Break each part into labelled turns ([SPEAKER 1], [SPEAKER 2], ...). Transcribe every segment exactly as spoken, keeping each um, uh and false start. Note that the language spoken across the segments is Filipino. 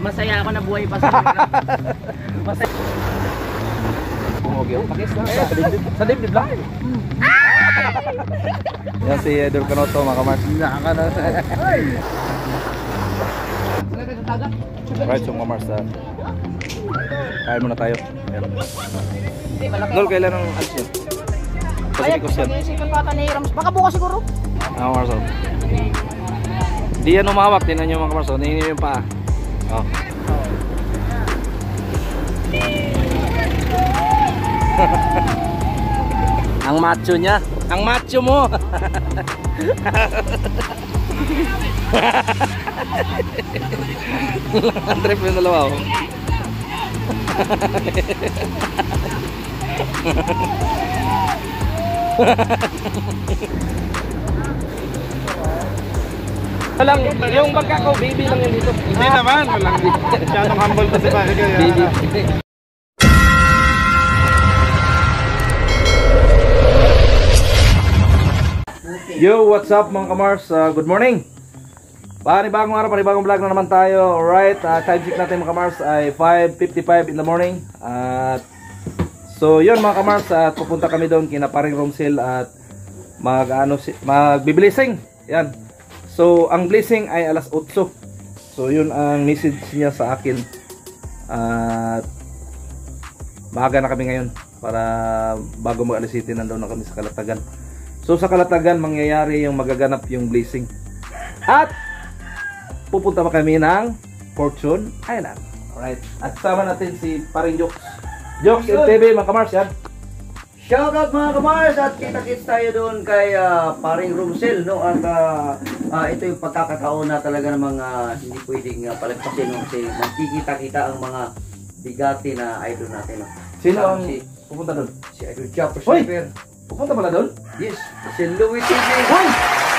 [SPEAKER 1] masaya ako na buhay pa sa masaya.
[SPEAKER 2] Bumogyo. Pakis na. Sa dibdib. Sa dibdib lang. Yan si Idol Canoto, mga kamars. Naka na. Right, so mga kamars. Kain muna tayo. Dol, kailan ang alis yun? Pacificos yan.
[SPEAKER 1] Baka bukas siguro.
[SPEAKER 2] Ah, mga kamars. Di yan umawak. Tinan nyo mga kamars. Nihingin yung paa. Oh. Ang macho niya. Ang macho mo. Ang trip yung dalawa. Oh. Walang, yung bagka ko, baby lang yun dito.
[SPEAKER 3] Hindi naman, walang masyadong humble kasi pare kaya.
[SPEAKER 2] Baby. Yo, what's up mga kamars? Uh, good morning. Panibagong araw, panibagong vlog na naman tayo. Alright, uh, time check natin mga kamars ay five fifty-five in the morning. At uh, so yun mga kamars, at uh, pupunta kami doon kina paring Romsel at mag ano magbi-blessing. Yan. So ang blessing ay alas eight. So yun ang message niya sa akin. At uh, maaga na kami ngayon para bago mag-alas city nandoon na kami sa Kalatagan. So sa Kalatagan mangyayari yung magaganap yung blessing. At pupunta pa kami ng Fortune Island. Alright. At sama natin si paring Jokes. Jokes L T V mga kamars yan.
[SPEAKER 1] Shoutout mga kamars at kita-kits tayo doon kay uh, paring Romsel, no? At uh, uh, ito yung pagkakataon na talaga ng mga hindi pwedeng uh, palagpasin, no? Kasi magkikita-kita ang mga bigati na idol natin, no?
[SPEAKER 2] Sino ang
[SPEAKER 1] si,
[SPEAKER 2] pupunta doon?
[SPEAKER 1] Si Idol Chopper
[SPEAKER 2] Hoy!
[SPEAKER 1] Sniper.
[SPEAKER 2] Pupunta pala doon?
[SPEAKER 1] Yes, si Louie T V.
[SPEAKER 2] Hoy!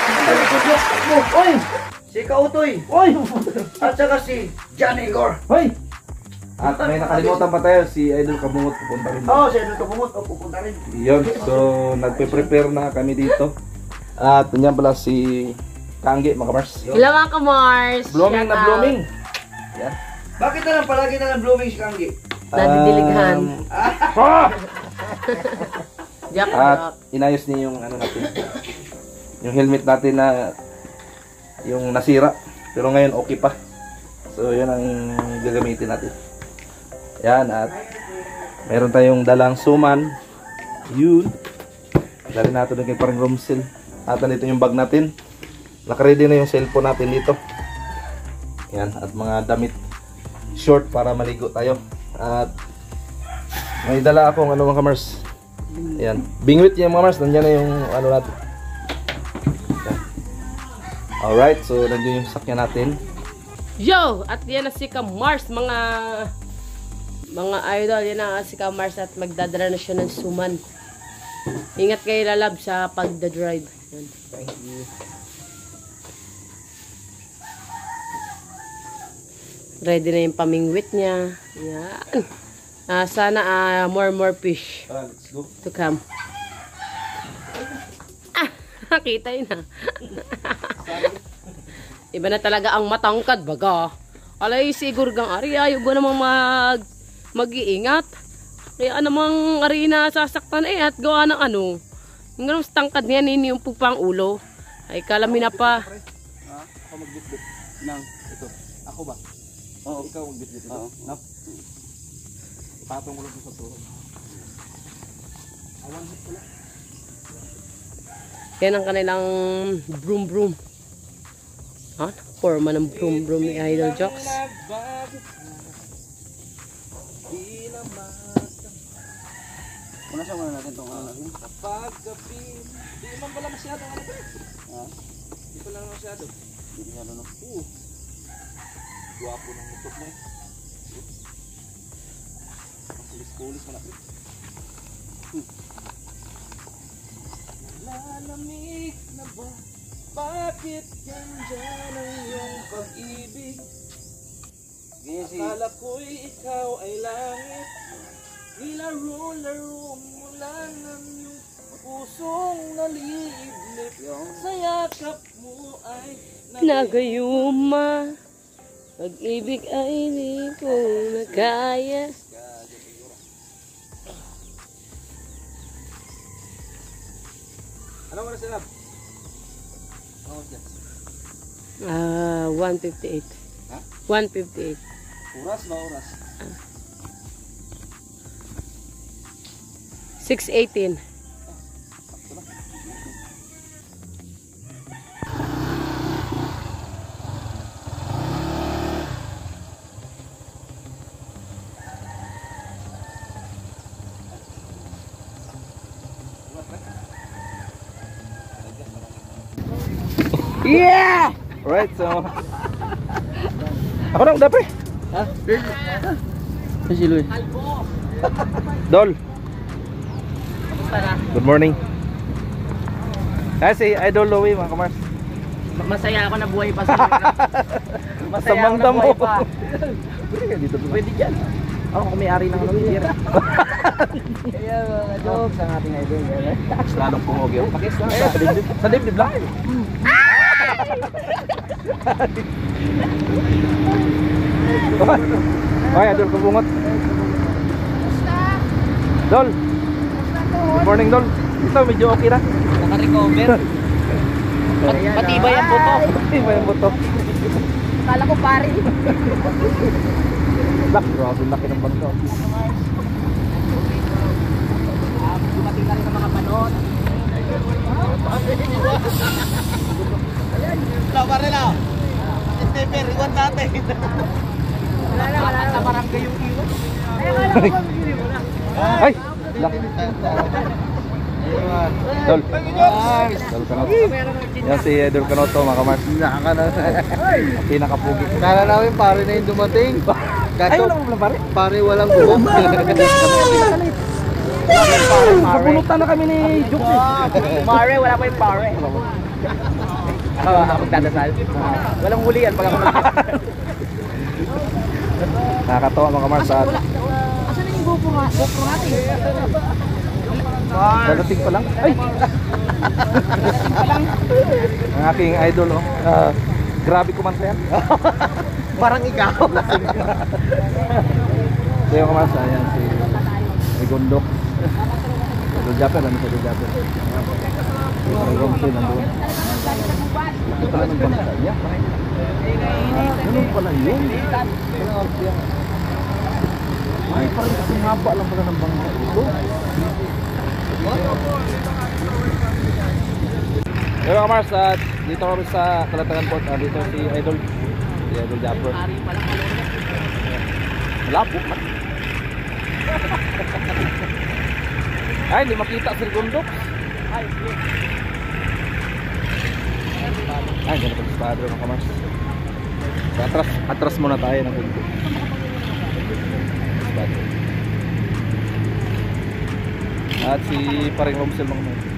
[SPEAKER 2] Hoy!
[SPEAKER 1] Si Kautoy.
[SPEAKER 2] Hoy!
[SPEAKER 1] At saka si Johnny Gore.
[SPEAKER 2] Hoy! At may nakalimutan pa tayo, si Idol Kabungot pupunta rin.
[SPEAKER 1] Oo, oh, si Idol Kabungot o pupunta rin.
[SPEAKER 2] Yun, so nagpe-prepare na kami dito. At nandiyan pala si Kangge mga kamars.
[SPEAKER 4] Hello mga kamars.
[SPEAKER 2] Blooming na blooming. Yan.
[SPEAKER 1] Bakit na lang palagi na lang blooming si Kangge?
[SPEAKER 4] Nadidilighan.
[SPEAKER 2] Um, ah!
[SPEAKER 4] Jack,
[SPEAKER 2] At inayos niya yung ano natin. Yung helmet natin na yung nasira. Pero ngayon okay pa. So yun ang gagamitin natin. Yan, at meron tayong dalang suman. Yun. Dali natin kay parang Romsel. At dito yung bag natin. Nakaready na yung cellphone natin dito. Yan, at mga damit short para maligo tayo. At may dala akong ano mga kamars. Yan, bingwit yung mga kamars. Nandiyan na yung ano natin. Yan. Alright, so nandiyan yung sakyan natin.
[SPEAKER 4] yo! At yan na si Kamars, mga mga idol, yan na si Kamars at magdadala na siya ng suman. Ingat kayo lalab sa pagdadrive. Yan.
[SPEAKER 2] Thank you.
[SPEAKER 4] Ready na yung pamingwit niya. Yan. Uh, sana uh, more more fish
[SPEAKER 2] Ah, let's go.
[SPEAKER 4] to come. Ah! Kita yun na. Iba na talaga ang matangkad baga. Alay siguro gang ari ayaw ko namang mag mag-iingat. Kaya namang ari na sasaktan eh at gawa ng ano. Yung ganun tangkad niya nini yung pupang ulo. Ay kalami na pa.
[SPEAKER 2] Ha? Ako magbitbit ng ito. Ako ba? Oo, ikaw magbitbit ito. Oo. No? Patong mo lang sa tuhod. Awan hit pala.
[SPEAKER 4] Yan ang kanilang broom broom. Ha? Forma ng broom broom ni Idol Jokes.
[SPEAKER 1] Punasan muna natin itong ano.
[SPEAKER 2] Kapag gabi, di man pala masyado ano ba? Ha? Di pala masyado.
[SPEAKER 1] Hindi nga ano.
[SPEAKER 2] Oo. Guwapo ng mutok mo eh. Ang pulis-pulis mo na. Hmm. Lalamig na ba? Bakit nandyan ang iyong pag-ibig? Akala ko'y ikaw ay langit. Nilaro-laro mo lang ang iyong pusong naliiblip. Sa yakap mo ay
[SPEAKER 4] Nagayuma. Pag-ibig ay hindi ko na kaya.
[SPEAKER 2] Ano oras sila? Ano oras yan?
[SPEAKER 4] Ah, one fifty-eight.
[SPEAKER 2] Ha?
[SPEAKER 4] one fifty-eight.
[SPEAKER 2] Oras na oras.
[SPEAKER 4] six eighteen.
[SPEAKER 2] Yeah! Alright, so ako na udah pre.
[SPEAKER 1] Ha? Si Luis.
[SPEAKER 2] Dol. Good morning. Kasi Idol Louie mga kamars.
[SPEAKER 1] Masaya ako na buhay pa sa Masaya
[SPEAKER 2] Samang
[SPEAKER 1] ako na
[SPEAKER 2] damo.
[SPEAKER 1] buhay pa.
[SPEAKER 2] Pwede ka dito.
[SPEAKER 1] Pwede dyan. Ako kumayari ng ano beer. Kaya mga jokes ang ating idol.
[SPEAKER 2] Lalong pumog yun. Pakis lang sa dibdib. Sa dibdib lang. Okay, Idol kabungot. Dol. Good morning, Dol. Ito medyo okay na.
[SPEAKER 1] Naka-recover. Matibay ang buto.
[SPEAKER 2] Matibay ang buto.
[SPEAKER 4] Kala ko pare.
[SPEAKER 2] Lak, grabe laki ng bangka.
[SPEAKER 1] Dumating na rin sa mga panon. Labar nila. Stepper, iwan natin. Wala na, wala na. Sa barangay yung iwan.
[SPEAKER 2] Ay! Lak. Dol. Dol Canoto. Yan si Idol Canoto mga kamars.
[SPEAKER 1] Naka na.
[SPEAKER 2] Pinakapugi.
[SPEAKER 1] Kala namin pare na yung dumating.
[SPEAKER 2] Ay, wala mo lang pare.
[SPEAKER 1] Pare walang buhok.
[SPEAKER 2] Napunutan na kami ni Juke.
[SPEAKER 1] Pare, wala pa yung pare. Oo, ako magdadasal. Walang huli yan pag ako
[SPEAKER 2] Nakakatawa mga kamars.
[SPEAKER 4] Asan na yung GoPro nga? GoPro natin.
[SPEAKER 2] Dadating pa lang. Ay! Ang aking idol, oh. Ah, grabe kumansa yan.
[SPEAKER 1] Parang ikaw.
[SPEAKER 2] So yung kamars, ayan si Rigondok. Idol Japper, ano si Idol Japper? Mayroon siya nandun. Laki pala ng bangka niya. Ganun pala yun. Ay, parang kasi haba lang pala ng bangka ito. Hello kamars, at dito kami sa Kalatagan Port. Ah, dito si Idol. Si Idol Japper. Malapot man. Ay, hindi makita si Rigondok. Ay, ganito pa sa mga kamars. So, atras, atras muna tayo ng kunti. At si Paring Romsel mga mga.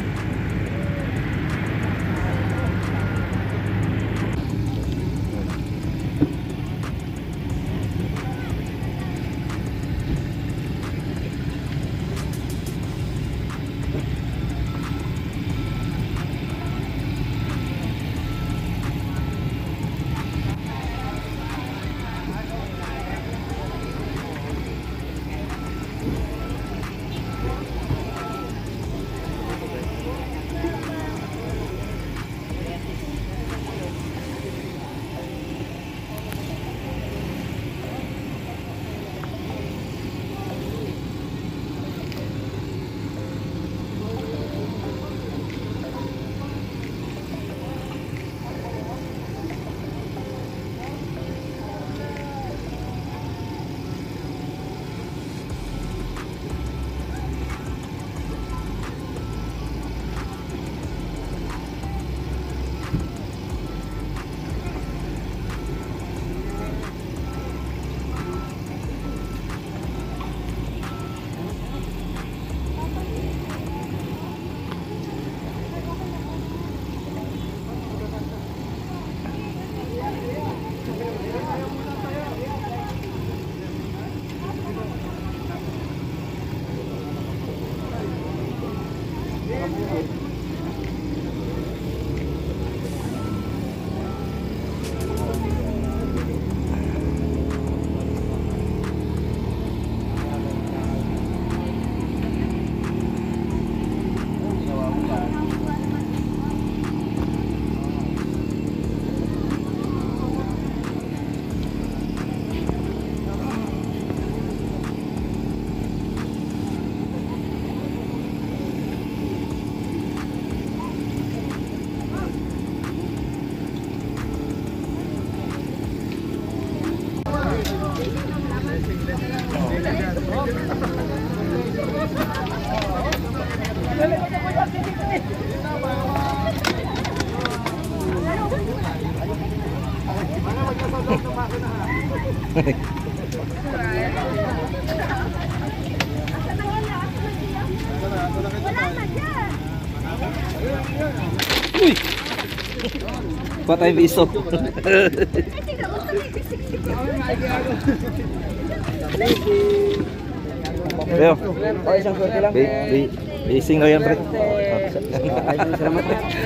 [SPEAKER 2] Uy! Patay biso. Leo.
[SPEAKER 1] Oh, isang swerte lang.
[SPEAKER 2] Bi- bi- Bising na yan, pre.
[SPEAKER 1] Salamat.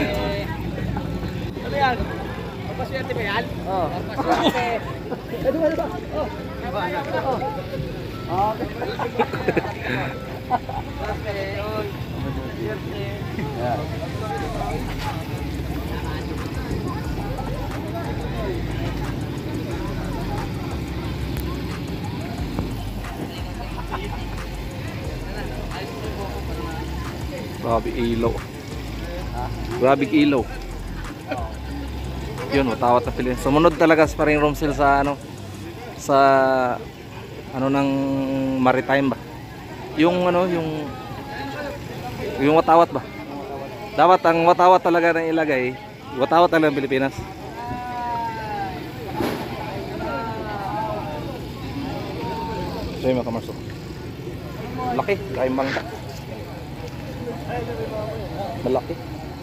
[SPEAKER 4] Ano yan? Papaswerte ba yan?
[SPEAKER 1] Oh. Ito ba, ito ba? Oh. Oh. Yeah.
[SPEAKER 2] Grabe ilaw. Grabe ilaw. Yun, matawat na feeling. Sumunod talaga sa paring room sale sa ano sa ano ng maritime ba. Yung ano, yung yung watawat ba. Dapat ang watawat talaga na ilagay. Watawat talaga ng Pilipinas. So yung mga kamarso. Laki, kain bangka. Malaki.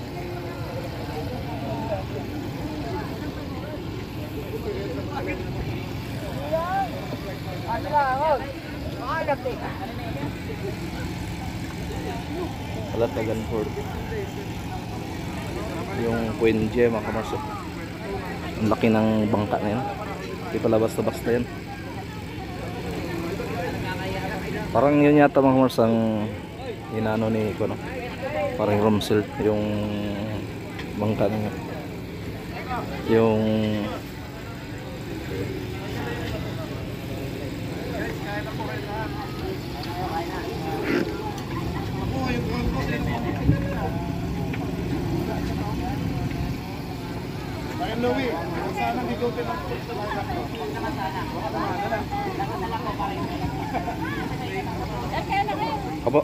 [SPEAKER 2] Alat na ganford. Yung Quenje mga kamarso. Ang laki ng bangka na yun. Hindi pala basta-basta yan. Parang yun yata mga kamarso ang inano ni Kono. Parang Romsel yung bangka niya. Yung
[SPEAKER 3] Louie, sana bigutin ang
[SPEAKER 2] Apo.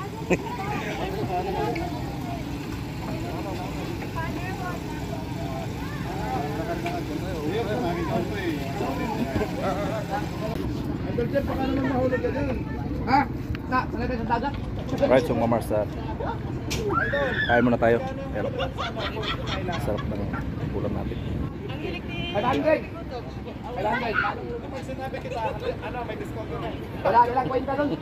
[SPEAKER 3] Idol, baka naman mahulog ka dun. Ha?
[SPEAKER 4] Na, salagay sa dagat.
[SPEAKER 2] Right, so mga Mars, uh, kain muna tayo. Pero sarap ng ulam natin.
[SPEAKER 4] five hundred. five hundred.
[SPEAKER 3] Pag sinabi kita, ano, may discount na.
[SPEAKER 4] Wala, wala kwenta doon.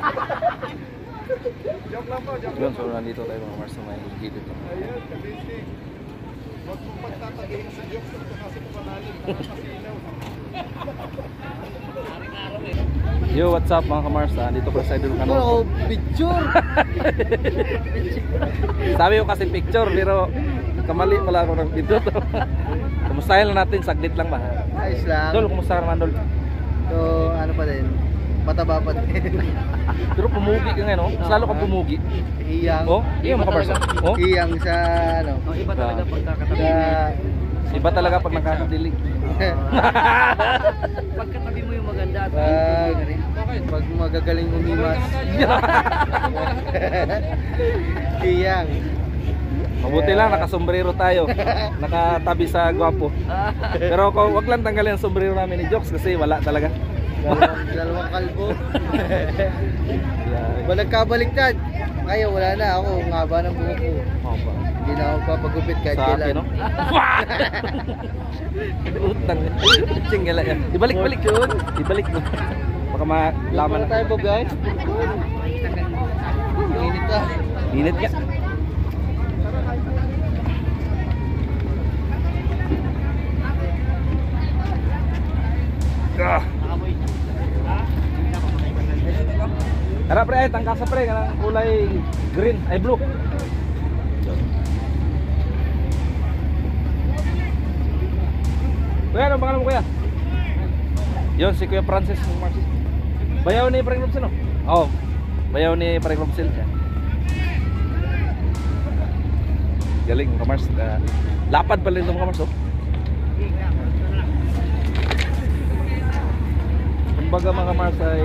[SPEAKER 3] Joke lang po, joke.
[SPEAKER 2] Yun, so nandito tayo mga Mars na may gilid.
[SPEAKER 3] Ayun, kabisi. Huwag mong pagtatagihin sa joke kasi pumanalig. Nakakasilaw.
[SPEAKER 2] Yo, what's up mga kamars? Ah, dito ko sa idol ka
[SPEAKER 1] Oh, picture.
[SPEAKER 2] Sabi ko kasi picture pero kamali pala ako ng dito to. Kumustahin lang natin, saglit lang ba?
[SPEAKER 1] Ayos lang.
[SPEAKER 2] Dol, kumusta ka naman Dol?
[SPEAKER 1] So, ano pa din? Mataba pa din.
[SPEAKER 2] Pero pumugi ka ngayon, oh. Mas lalo ka pumugi.
[SPEAKER 1] Iyang.
[SPEAKER 2] Oh, iya mga kamars. Oh,
[SPEAKER 1] Iyang sa ano?
[SPEAKER 4] Oh, iba talaga pagkakatabi.
[SPEAKER 1] Sa
[SPEAKER 2] iba talaga pag nakakadilig.
[SPEAKER 4] Pagkatabi mo yung maganda at
[SPEAKER 1] pag, pag magagaling umiwas. Iyang.
[SPEAKER 2] Mabuti lang, nakasombrero tayo. Nakatabi sa gwapo. Pero kung wag lang tanggalin ang sombrero namin ni Jokes kasi wala talaga.
[SPEAKER 1] Dalawang, dalawang kalbo. Pag nagkabaliktad, kaya wala na ako. Ang haba ng buhok ko. Hindi na ako papagupit kahit
[SPEAKER 2] Sa
[SPEAKER 1] kailan.
[SPEAKER 2] akin, no? Utang. Tsingala yan. Ibalik-balik yun. Ibalik mo. Baka malaman
[SPEAKER 1] Ano tayo po guys? Init ka.
[SPEAKER 2] Init ka. Ah. Harap pre, ay tangkasa pre, kanang kulay green, ay blue. Kuya, ano pangalan mo kuya? Yun, si Kuya Francis Mars. Bayaw ni Pareng Robson, no? Oo, bayaw ni Pareng Robson. Galing mga Mars. Uh, lapad pala ito mga Mars, oh. Kumbaga mga Mars ay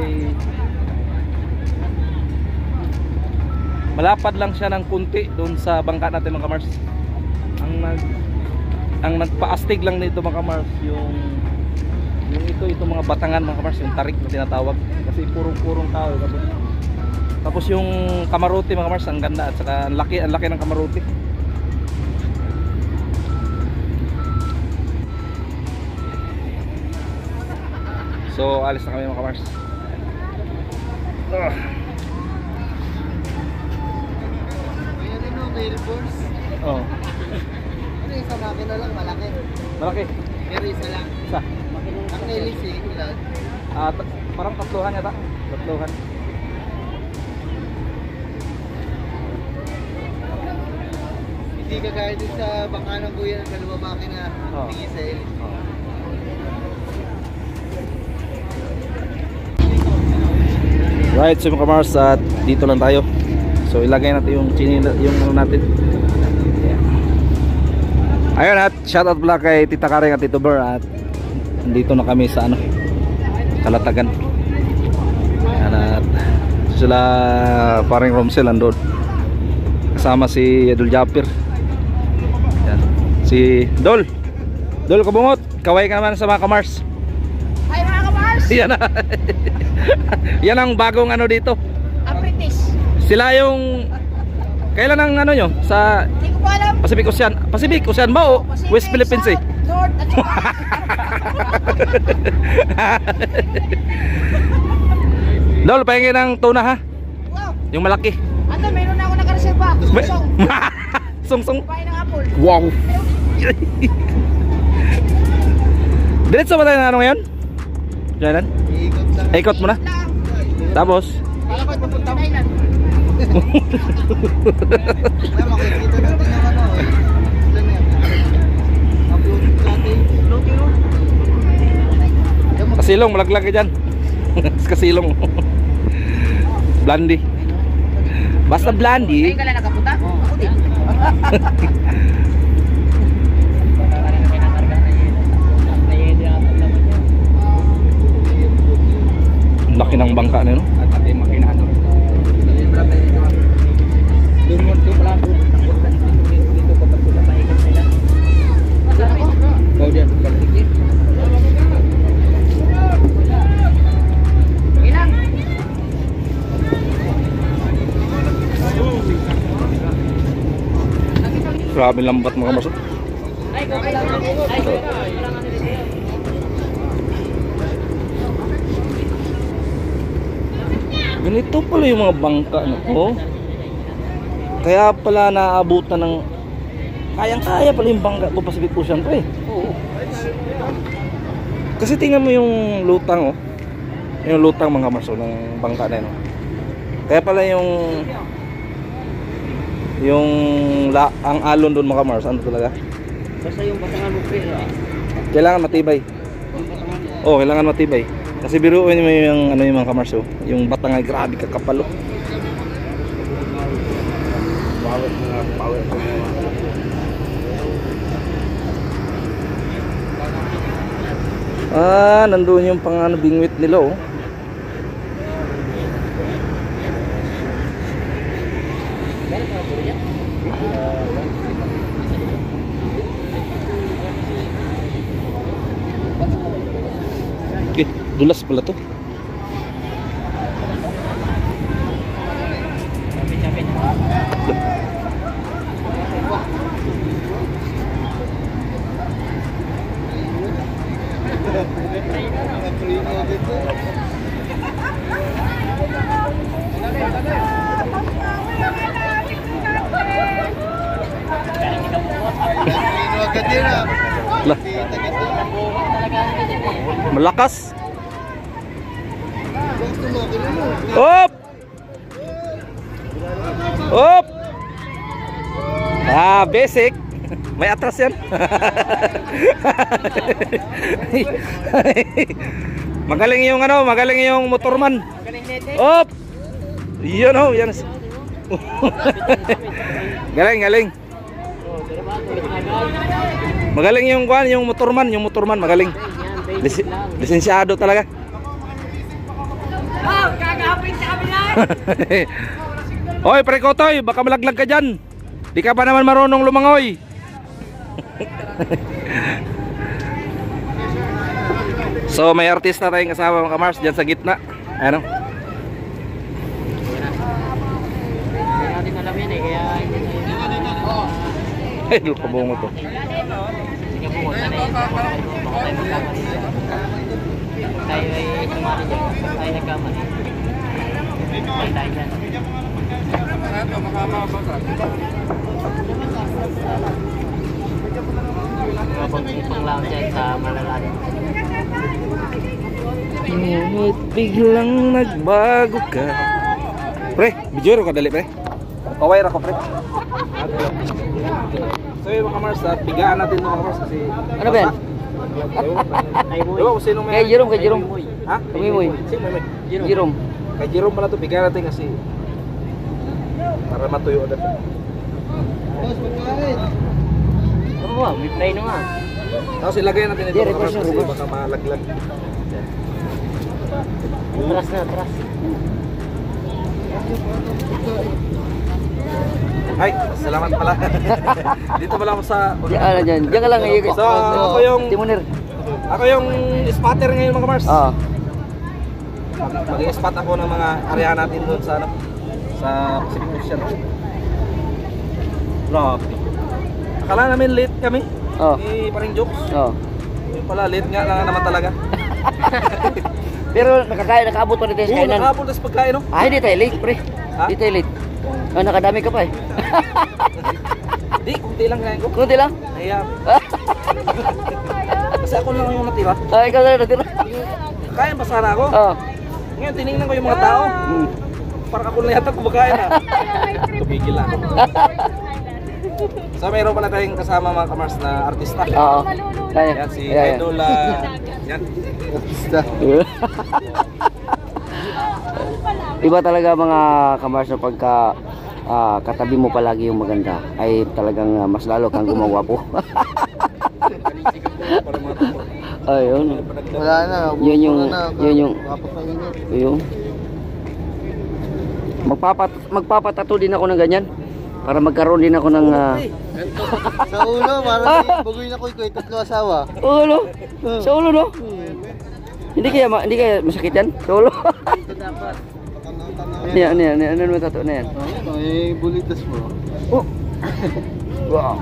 [SPEAKER 2] malapad lang siya ng kunti doon sa bangka natin mga Mars. Ang nag ang nagpaastig lang nito mga Mars yung Yung ito, itong mga batangan mga kamars, yung tarik na tinatawag. Kasi purong-purong tao. Tapos, tapos yung kamarote mga kamars, ang ganda. At saka ang laki, ang laki ng kamarote. So, alis na kami mga kamars. Ah.
[SPEAKER 3] Ayan din yung mail force.
[SPEAKER 2] Oh,
[SPEAKER 3] Ano yung sa makina lang, malaki.
[SPEAKER 2] malaki.
[SPEAKER 3] Pero isa lang.
[SPEAKER 2] Isa.
[SPEAKER 3] Ang nilising, ilan?
[SPEAKER 2] Ah, t- parang tatluhan yata. Tatluhan.
[SPEAKER 3] Hindi kagaya din sa bangka ng kuya ng dalawa makina.
[SPEAKER 2] Oo.
[SPEAKER 3] Tingin sa L.
[SPEAKER 2] Right, so mga kamars, at dito lang tayo. So ilagay natin yung chini, yung ano natin. Ayun, at shoutout pala kay Tita Karing at Tito Ber. At dito na kami sa ano, Kalatagan. Ayan, at sila paring Romsel andun. Kasama si Idol Japir. Ayan. Si Dol Dol Kabungot, kaway ka naman sa mga kamars.
[SPEAKER 5] Ay mga kamars,
[SPEAKER 2] Yan na. Yan ang bagong ano dito.
[SPEAKER 5] apprentice.
[SPEAKER 2] Sila yung kailan ang ano nyo sa
[SPEAKER 5] Hindi ko pa alam.
[SPEAKER 2] Pacific Ocean, Pacific Ocean ba o
[SPEAKER 5] Pacific,
[SPEAKER 2] West Philippines eh?
[SPEAKER 5] South, North, at saka
[SPEAKER 2] Dol, pahingin ng tuna ha.
[SPEAKER 5] wow.
[SPEAKER 2] Yung malaki.
[SPEAKER 5] Ando, mayroon na ako nakareserva.
[SPEAKER 2] May-
[SPEAKER 5] Susong.
[SPEAKER 2] Sung sung.
[SPEAKER 5] Kumain ng apple.
[SPEAKER 2] Wow. Diretso ba tayo na ano ngayon? Jalan?
[SPEAKER 3] Iikot lang.
[SPEAKER 2] Ikot mo na.
[SPEAKER 5] Lang.
[SPEAKER 2] Tapos
[SPEAKER 5] Para ko papunta Thailand.
[SPEAKER 3] Na makikita natin yung ano eh. Ilan yan? Upload natin. Floating oh.
[SPEAKER 2] kasilong, malaglag ka dyan. Kasilong. Blondie. Basta blondie.
[SPEAKER 5] Kayo ka lang nakapunta? Ako din.
[SPEAKER 2] Laki ng bangka na yun, no?
[SPEAKER 1] At ate makina ano. Doon mo doon pala doon. Dito ko pa sila paikot sila. Kau dia balik dia.
[SPEAKER 5] Ilang?
[SPEAKER 2] Grabe lambat mga kamarso.
[SPEAKER 5] Ay, ko lang. Ay, ko lang.
[SPEAKER 2] Ganito pala yung mga bangka na to. Kaya pala naabutan ng kayang-kaya pala yung bangka to Pacific Ocean to eh.
[SPEAKER 1] Oo.
[SPEAKER 2] Kasi tingnan mo yung lutang oh. Yung lutang mga kamarso ng bangka na yun. Oh. Kaya pala yung yung la, ang alon doon mga kamars, ano talaga?
[SPEAKER 1] Basta yung batangan mo pre.
[SPEAKER 2] Kailangan matibay.
[SPEAKER 1] Yung batangan mo.
[SPEAKER 2] Oh, kailangan matibay. Kasi biruin mo yung ano yung mga kamars oh. Yung batang ay grabe kakapal oh.
[SPEAKER 1] Power mga power ko mga.
[SPEAKER 2] Ah, nandoon yung pang ano bingwit nila oh. Okay, dulas pala to.
[SPEAKER 3] Prino agad din ah.
[SPEAKER 2] Lah, malakas.
[SPEAKER 3] Gusto mo, kailan mo?
[SPEAKER 2] Op! Op! Ah, basic. May atras yan. Magaling yung ano, magaling yung motorman. Op! Yun oh, yan. Galing, galing. Magaling yung kuan, yung motorman, yung motorman magaling. Lis lisensyado talaga.
[SPEAKER 5] Oh, kagahapin sa kabila.
[SPEAKER 2] Hoy, pre Kotoy, baka malaglag ka dyan. Di ka pa naman marunong lumangoy. So may artista tayong kasama mga kamars dyan sa gitna. Ano?
[SPEAKER 5] Hindi natin alam yan eh, kaya hindi na yun.
[SPEAKER 2] Ay, lupabungo to.
[SPEAKER 5] Sige po, sana eh. Baka tayo magkamali. Tayo ay sumali dyan. Tayo nagkamali. Tayo tayo dyan. Mapag-ipang lang dyan sa malalalim.
[SPEAKER 2] Ngunit biglang nagbago ka. Pre, video ka dali pre. Kaway ra ko pre. So yun mga kamars, at bigaan natin mga kamars kasi
[SPEAKER 1] Ano ba yan?
[SPEAKER 2] diba kung sino may
[SPEAKER 1] Kay Jerome, kay Jerome.
[SPEAKER 2] Ha?
[SPEAKER 1] Kumimoy.
[SPEAKER 2] Sino may
[SPEAKER 1] Jerome.
[SPEAKER 2] Kay Jerome pala to, bigaan natin kasi para matuyo ulit.
[SPEAKER 3] Boss, pagkain.
[SPEAKER 5] Oo ba, may play na nga.
[SPEAKER 2] Tapos ilagay natin ito
[SPEAKER 1] Di,
[SPEAKER 2] mga
[SPEAKER 1] reverse
[SPEAKER 2] kamars
[SPEAKER 1] na,
[SPEAKER 2] kasi
[SPEAKER 1] reverse.
[SPEAKER 2] baka malaglag.
[SPEAKER 5] Tras na, tras.
[SPEAKER 2] Ay, salamat pala. Dito pala ako sa
[SPEAKER 1] Diyan ka lang dyan. Diyan ka lang. eh.
[SPEAKER 2] So, ako yung
[SPEAKER 1] Timonir.
[SPEAKER 2] ako yung spotter ngayon mga kamars.
[SPEAKER 1] Oo.
[SPEAKER 2] Mag-i-spot ako ng mga area natin doon sa ano, sa Pacific Ocean. Grabe. Akala namin late kami.
[SPEAKER 1] Oo.
[SPEAKER 2] Ni paring jokes.
[SPEAKER 1] Oo.
[SPEAKER 2] Yung pala late nga lang naman talaga.
[SPEAKER 1] Pero nakakaya, nakaabot pa rin tayo sa
[SPEAKER 2] Oo,
[SPEAKER 1] kainan.
[SPEAKER 2] nakapon tas pagkain no.
[SPEAKER 1] Ah, hindi tayo late, pre.
[SPEAKER 2] Ha?
[SPEAKER 1] Hindi tayo late. Ah, nakadami ka pa eh.
[SPEAKER 2] Di, kunti lang kain ko.
[SPEAKER 1] Kunti lang.
[SPEAKER 2] Kaya kasi ako lang yung natira.
[SPEAKER 1] Ah, ikaw na natira.
[SPEAKER 2] Kaya masara ako.
[SPEAKER 1] Oo.
[SPEAKER 2] Ngayon tiningnan ko yung mga tao.
[SPEAKER 1] Hmm.
[SPEAKER 2] Parang ako na yata kumakain ah. Tumigil lang ako. So mayroon pala tayong kasama mga kamars na artista.
[SPEAKER 1] Oo. Kaya.
[SPEAKER 2] Yan si
[SPEAKER 1] Yeah, yeah.
[SPEAKER 2] Idol ah, yan.
[SPEAKER 1] Iba talaga mga kamars na pagka ah, katabi mo palagi yung maganda ay talagang ah, mas lalo kang gumawa po.
[SPEAKER 2] Para mga tao.
[SPEAKER 1] Ayun.
[SPEAKER 3] Wala na.
[SPEAKER 1] Yun yung
[SPEAKER 3] wala na.
[SPEAKER 1] yun yung
[SPEAKER 3] Kapakainit.
[SPEAKER 1] yun. Magpapat magpapatato din ako ng ganyan para magkaroon din ako ng ah,
[SPEAKER 3] Sa ulo, parang baguhin ako ikaw, tatlo asawa.
[SPEAKER 1] ulo. Sa ulo no? Hindi kaya ma- hindi kaya masakit yan? Sa ulo. Yan, yan, yan. Ano naman tato na yan?
[SPEAKER 3] Ay, bulitas mo.
[SPEAKER 1] Oh. Wow.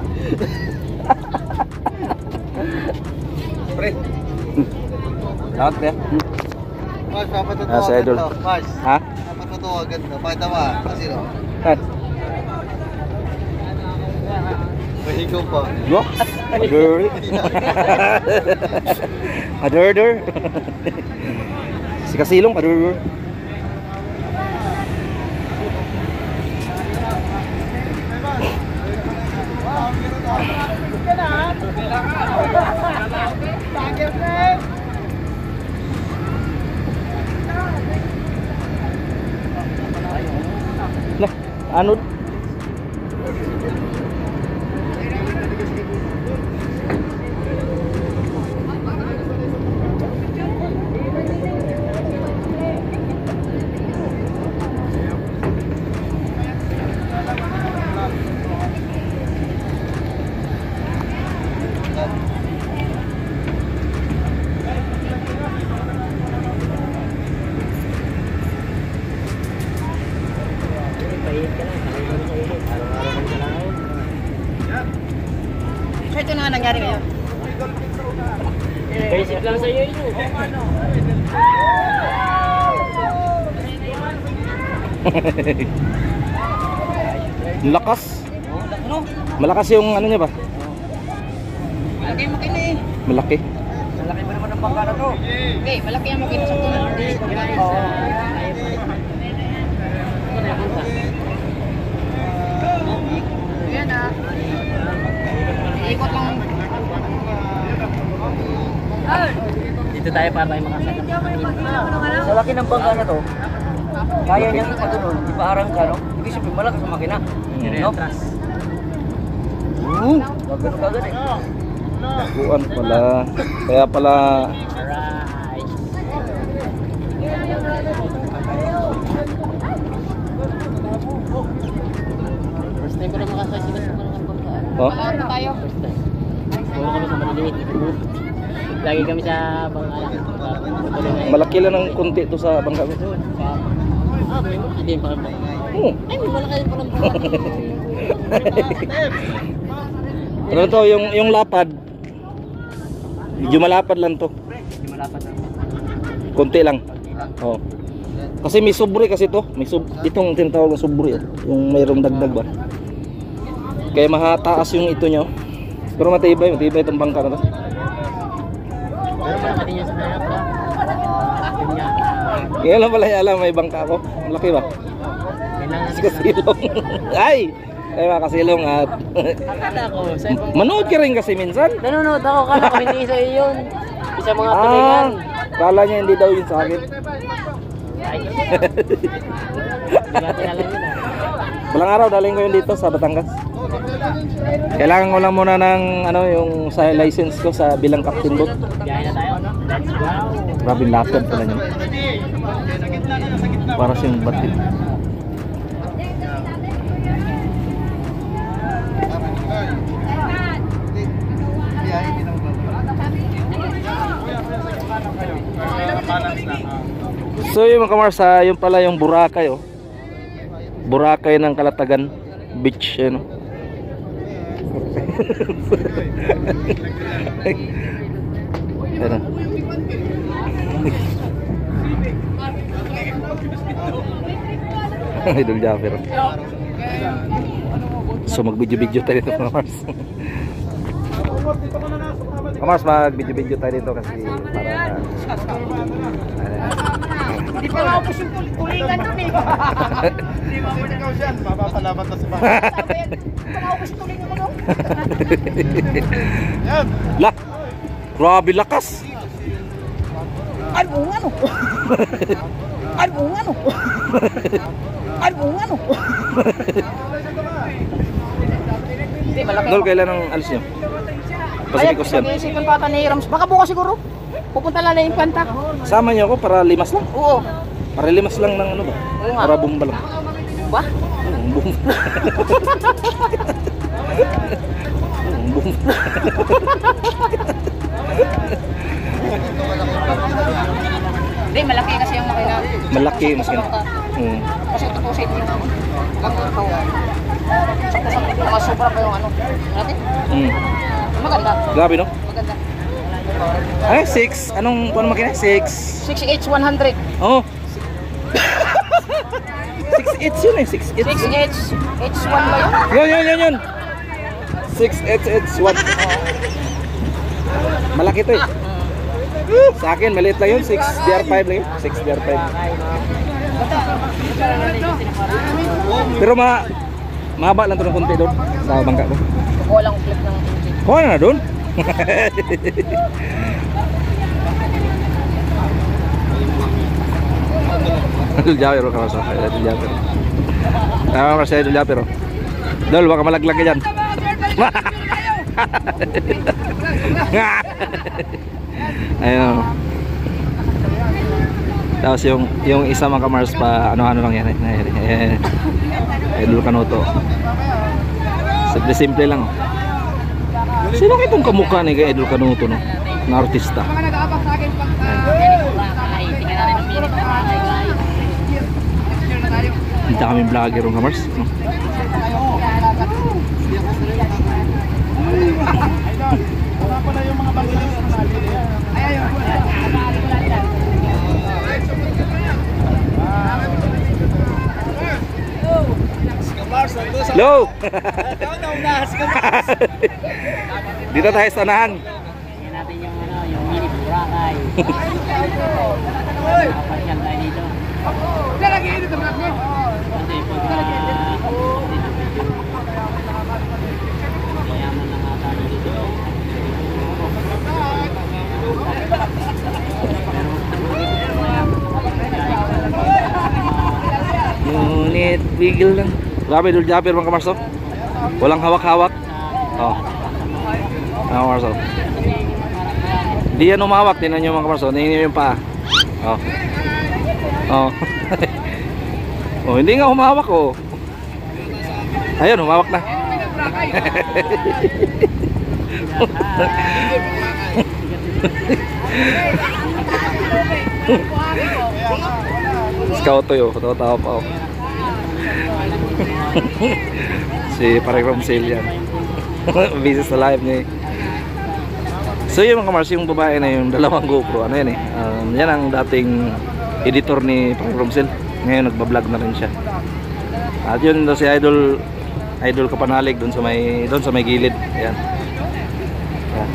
[SPEAKER 2] Pre. Lahat pre.
[SPEAKER 3] Mas, papatuto
[SPEAKER 2] Ah, si
[SPEAKER 3] agad
[SPEAKER 2] Idol.
[SPEAKER 3] to. Mas,
[SPEAKER 2] Ha?
[SPEAKER 3] papatuto agad to. Pakita mo ah. Kasi no.
[SPEAKER 2] Hat.
[SPEAKER 3] Mahigaw pa.
[SPEAKER 2] Go. Adur. Adur. Si Kasilong adur. Lah, anod.
[SPEAKER 5] So ito na nga nangyari ngayon. Basic lang sa'yo yun.
[SPEAKER 2] Lakas. Malakas yung ano niya ba?
[SPEAKER 5] Malaki yung makina eh.
[SPEAKER 2] Malaki.
[SPEAKER 1] Malaki ba naman ang bangka na to?
[SPEAKER 5] Okay, malaki yung makina sa tunan. Oo. Ayan ah. Iikot lang. Dito tayo para tayo makasakit.
[SPEAKER 1] Sa laki ng bangka na to, kaya niyang ipatunon, ipaarang ka, no? Ibig sabihin, malakas ang makina. No? Oo. Gagano ka agad eh.
[SPEAKER 2] Buwan pala. Kaya pala
[SPEAKER 5] Alright. First time ko na makasakit sa mga bangkaan.
[SPEAKER 2] oh.
[SPEAKER 5] Malaki tayo. First time. Puro kami sa maliliit. Lagi lagi kami sa Bangala.
[SPEAKER 2] Malaki lang ng konti to sa bangka ko.
[SPEAKER 5] Ah, may mga din pa kami.
[SPEAKER 2] Oo.
[SPEAKER 5] Ay, may malaki din pa lang.
[SPEAKER 2] Ano to, yung, yung lapad. Medyo malapad lang to.
[SPEAKER 5] Hindi malapad na.
[SPEAKER 2] Konti lang. Oo. Kasi may sobre kasi to. May sub, itong tinatawag na sobre. Eh. Yung mayroong dagdag ba. Kaya mahataas yung ito nyo. Pero matibay, matibay itong bangka na to.
[SPEAKER 5] Pero malaki din yan sa harap ka. Yun nga.
[SPEAKER 2] Kaya lang pala alam, may bangka ako. Malaki ba?
[SPEAKER 5] Kailangan
[SPEAKER 2] Mas kasilong. Ay! Ay mga kasilong at
[SPEAKER 5] akala ko, sa ibang...
[SPEAKER 2] manood ka rin kasi minsan.
[SPEAKER 5] Nanonood ako, kala ko hindi sa iyo yun. Isa mga
[SPEAKER 2] Ah,
[SPEAKER 5] tulingan.
[SPEAKER 2] kala niya hindi daw yun sa akin.
[SPEAKER 5] Ay, hindi natin alam yun ah.
[SPEAKER 2] Balang araw, daling ko yun dito sa Batangas. Kailangan ko lang muna ng ano, yung sa license ko sa bilang captain boat.
[SPEAKER 5] Biyahe na tayo, no? Let's go!
[SPEAKER 2] Grabe laptop pala niya. Para siyang batid. So yung mga kamarsa, yung pala yung Boracay oh. Boracay ng Kalatagan Beach, ano. Ano? Idol Jaffer. So mag-video-video tayo dito mga Mars. Mars, mag-video-video tayo dito kasi para
[SPEAKER 3] Hindi pa naupos yung tulingan dun eh. Hindi mo mo ikaw dyan, mapapalabat na sa bahay. Hindi pa naupos yung tulingan ko dun. Yan.
[SPEAKER 2] La! Grabe lakas!
[SPEAKER 3] Ano ano? Ano ano? Ano ano? Hindi, malaki.
[SPEAKER 2] Dol, kailan ang alis nyo? Pacificos yan.
[SPEAKER 3] Mag-iisipan pa ata ni Rams. Baka bukas siguro. Pupunta lang na yung panta.
[SPEAKER 2] Sama nyo ako para limas lang.
[SPEAKER 3] Oo.
[SPEAKER 2] Para limas lang ng ano ba?
[SPEAKER 3] Oo nga.
[SPEAKER 2] Para bumba lang.
[SPEAKER 3] Ba?
[SPEAKER 2] Hmm, bumba. Hmm, bumba.
[SPEAKER 3] Hindi, malaki kasi yung makina.
[SPEAKER 2] Malaki mas ganito. Hmm.
[SPEAKER 3] Kasi tutusin yung gagawin ko. Sakto-sakto. Mga sobra pa yung ano. Natin?
[SPEAKER 2] Hmm.
[SPEAKER 3] Maganda.
[SPEAKER 2] Grabe no?
[SPEAKER 3] Maganda.
[SPEAKER 2] Ay, six. Anong ano makina? six.
[SPEAKER 3] six H one hundred.
[SPEAKER 2] Oh. six H yun eh. six H.
[SPEAKER 3] six H H one ba yun?
[SPEAKER 2] Yun, yun, yun, yun. six H H one. Malaki to eh. Sa akin, maliit lang yun. six D R five lang yun. six D R five. Pero ma mahaba lang to ng konti doon sa bangka ko.
[SPEAKER 3] Kukuha lang flip ng engine.
[SPEAKER 2] Kuha na na doon. Idol Jaffer ka sa Idol Jaffer. Tama ka sa Idol Jaffer. Dol, baka malaglag ka dyan. Ayun. Tapos yung yung isa mga kamars pa ano-ano lang yan eh. Idol Kanuto. Simple-simple lang. Sino kitong kamukha ni kay Idol Kanuto no? Na artista.
[SPEAKER 3] Mga nag-aabang sa akin pag tingnan natin ng minute na
[SPEAKER 2] Hindi kami vlogger ng kamars. No?
[SPEAKER 3] wala pa na yung mga bangilis na nalili yan. Ayun.
[SPEAKER 2] Hello! Dito tayo sa unahan.
[SPEAKER 5] Tingnan natin yung ano, yung mini Boracay. Papasyal tayo dito.
[SPEAKER 3] Lalagay dito sa vlog mo.
[SPEAKER 5] Kasi pagka... Mayaman lang ata dito.
[SPEAKER 2] Ngunit bigil lang. Grabe Idol Jaffer mga kamars oh. Walang hawak-hawak. Oh. Ah, kamars oh. Di yan umawak, tingnan nyo mga kamars oh. Tingnan nyo yung paa. Oh. Oh. Oh, hindi nga humawak oh. Ayun, humawak na. Scout to yun, tawa-tawa pa ako. Si Pareng Romsel yan. Busy sa live niya eh. So yung mga kamars, yung babae na yung dalawang GoPro, ano yan eh, um, yan ang dating editor ni Pareng Romsel. Ngayon nagbablog na rin siya. At yun daw si Idol Idol Kapanalig doon sa may doon sa may gilid. Ayan. Ayan.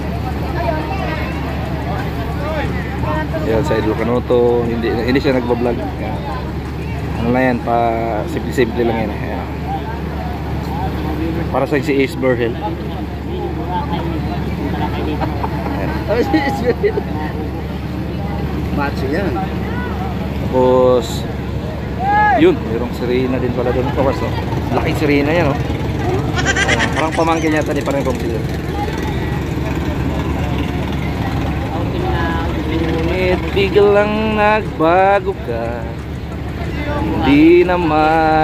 [SPEAKER 2] Ayan sa Idol Kanoto, hindi hindi siya nagbablog. Ayan. Ano lang yan, pa simple-simple lang yan. Ayan. Para sa si Ace Burhill.
[SPEAKER 1] Macho yan.
[SPEAKER 2] Tapos yun, mayroong sirena din pala doon po. So, laking sirena yan, oh. Ayan, parang pamangkin yata ni Pareng Romsel. Ngunit biglang nagbago ka, hindi naman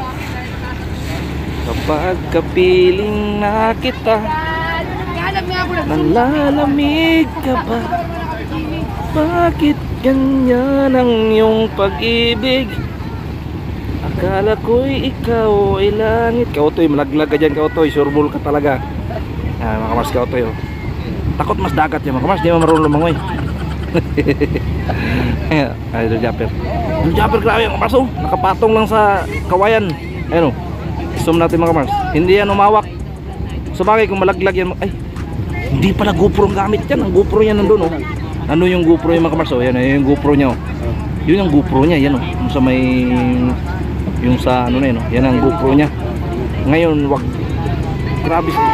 [SPEAKER 2] kapag kapiling na kita, nalalamig ka ba? Bakit ganyan ang iyong pag-ibig? Akala ko'y ikaw ay langit. Kautoy, malaglag ka dyan, Kautoy. Sureball ka talaga. Ah, mga kamars, Kautoy, oh. Takot mas dagat yan, mga kamars. Di mo marunong lumangoy. Ay, Idol Japper. Idol Japper, grabe, mga kamars, oh. Nakapatong lang sa kawayan. Ayun, oh. Zoom natin, mga kamars. Hindi yan umawak. Sabagay, kung malaglag yan, ay, hindi pala GoPro ang gamit yan. Ang GoPro yan nandun, oh. Ano yung GoPro yung mga kamars, oh. Yan, yung GoPro niya, oh. Yun yung GoPro niya, yan, oh. Yung sa may... yung sa ano na yun, oh. Yan ang GoPro niya. Ngayon, wag, grabe siya.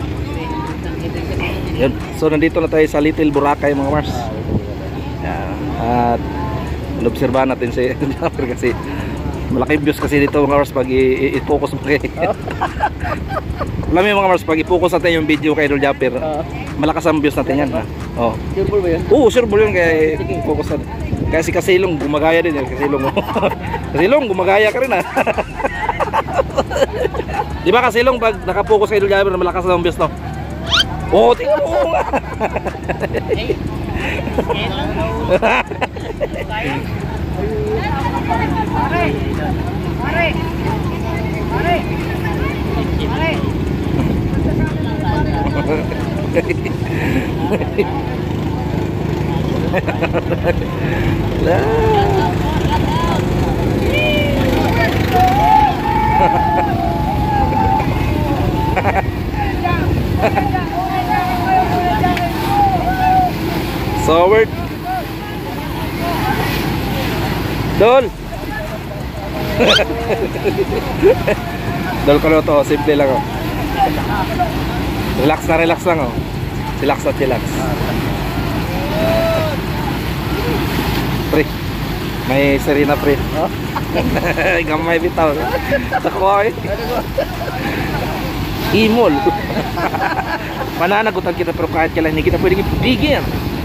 [SPEAKER 2] Yan. So nandito na tayo sa Little Boracay, mga Mars. Yan. At inobserbahan natin si Japper kasi malaking views kasi dito, mga Mars, pag i-focus mo kay alam mo yung mga Mars, pag i-focus natin yung video kay Idol Japper, malakas ang views natin yan, ha? Oh.
[SPEAKER 1] Sure ba yan?
[SPEAKER 2] Oo, sure yun, kaya i-focus natin. Kaya si Kasilong gumagaya din, eh. Kasilong, oh. Kasilong gumagaya ka rin, ha? Di ba Kasilong, pag nakapokus kay Idol Japper, malakas ang views, no? Oo, tingnan mo.
[SPEAKER 3] Pare! Pare! Pare! Pare!
[SPEAKER 2] Forward. Dol. Dol ko na to, simple lang, oh. Relax na relax lang, oh. Relax at relax. Pre. May Serena, pre. Gamay bitaw. Takoy. Imol. Mananagutan kita pero kahit kailan hindi kita pwedeng ibigyan.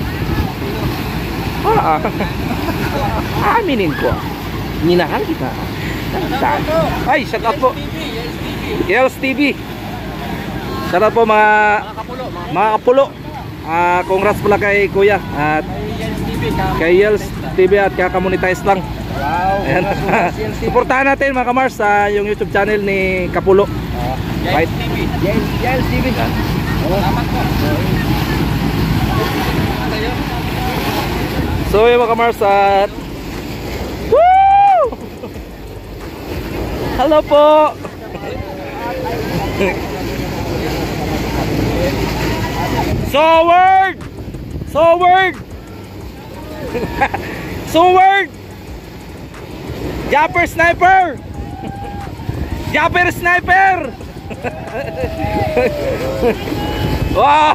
[SPEAKER 2] Ah. Aminin ko. Minahal kita. Ay, shout out po. Yels T V. Shout out po mga mga kapulo. Ah, congrats pala kay Kuya at kay Yels T V at kaka-monetize lang.
[SPEAKER 1] Wow.
[SPEAKER 2] Ayan. Suportahan natin mga kamars sa yung YouTube channel ni Kapulo. Right?
[SPEAKER 1] Yes, T V. Salamat po.
[SPEAKER 2] So yung mga kamars at woo! Hello po. Sword! Sword! Sword! Japper sniper! Japper sniper! Wow!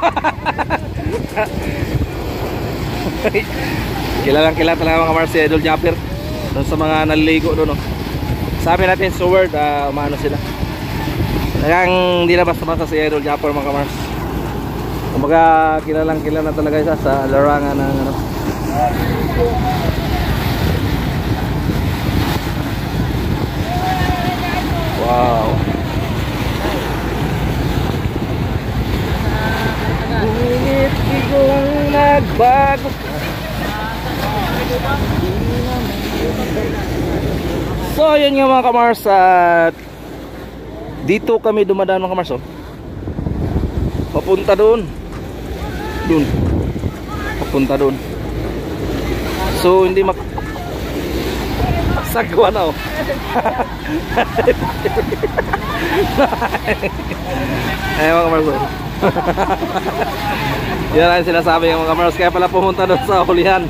[SPEAKER 2] Kilalang kilala talaga mga kamars si Idol Japper doon sa mga naliligo doon, oh. Sabi natin sword, uh, umano sila. Talagang hindi na basta-basta si Idol Japper mga kamars. Kumbaga kilalang kilala talaga isa sa larangan ng ano. Wow. Ngunit bigong nagba ayun nga mga kamars, at dito kami dumadaan mga kamars, oh. Papunta doon. Doon. Papunta doon. So hindi mak sagwa na, oh. Ayun mga kamars, oh. Yan ang sinasabi ng mga kamars, kaya pala pumunta doon sa hulihan.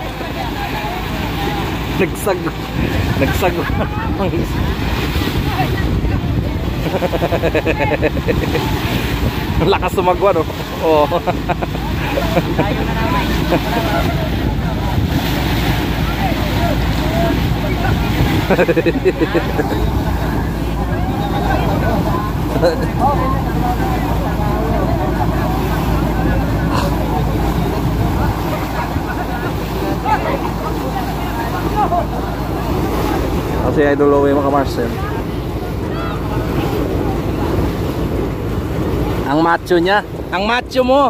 [SPEAKER 2] Nagsag Nagsag lakas sumagwa, no? Oo. Kasi idol Owe mga Marcel. Ang macho niya, ang macho mo.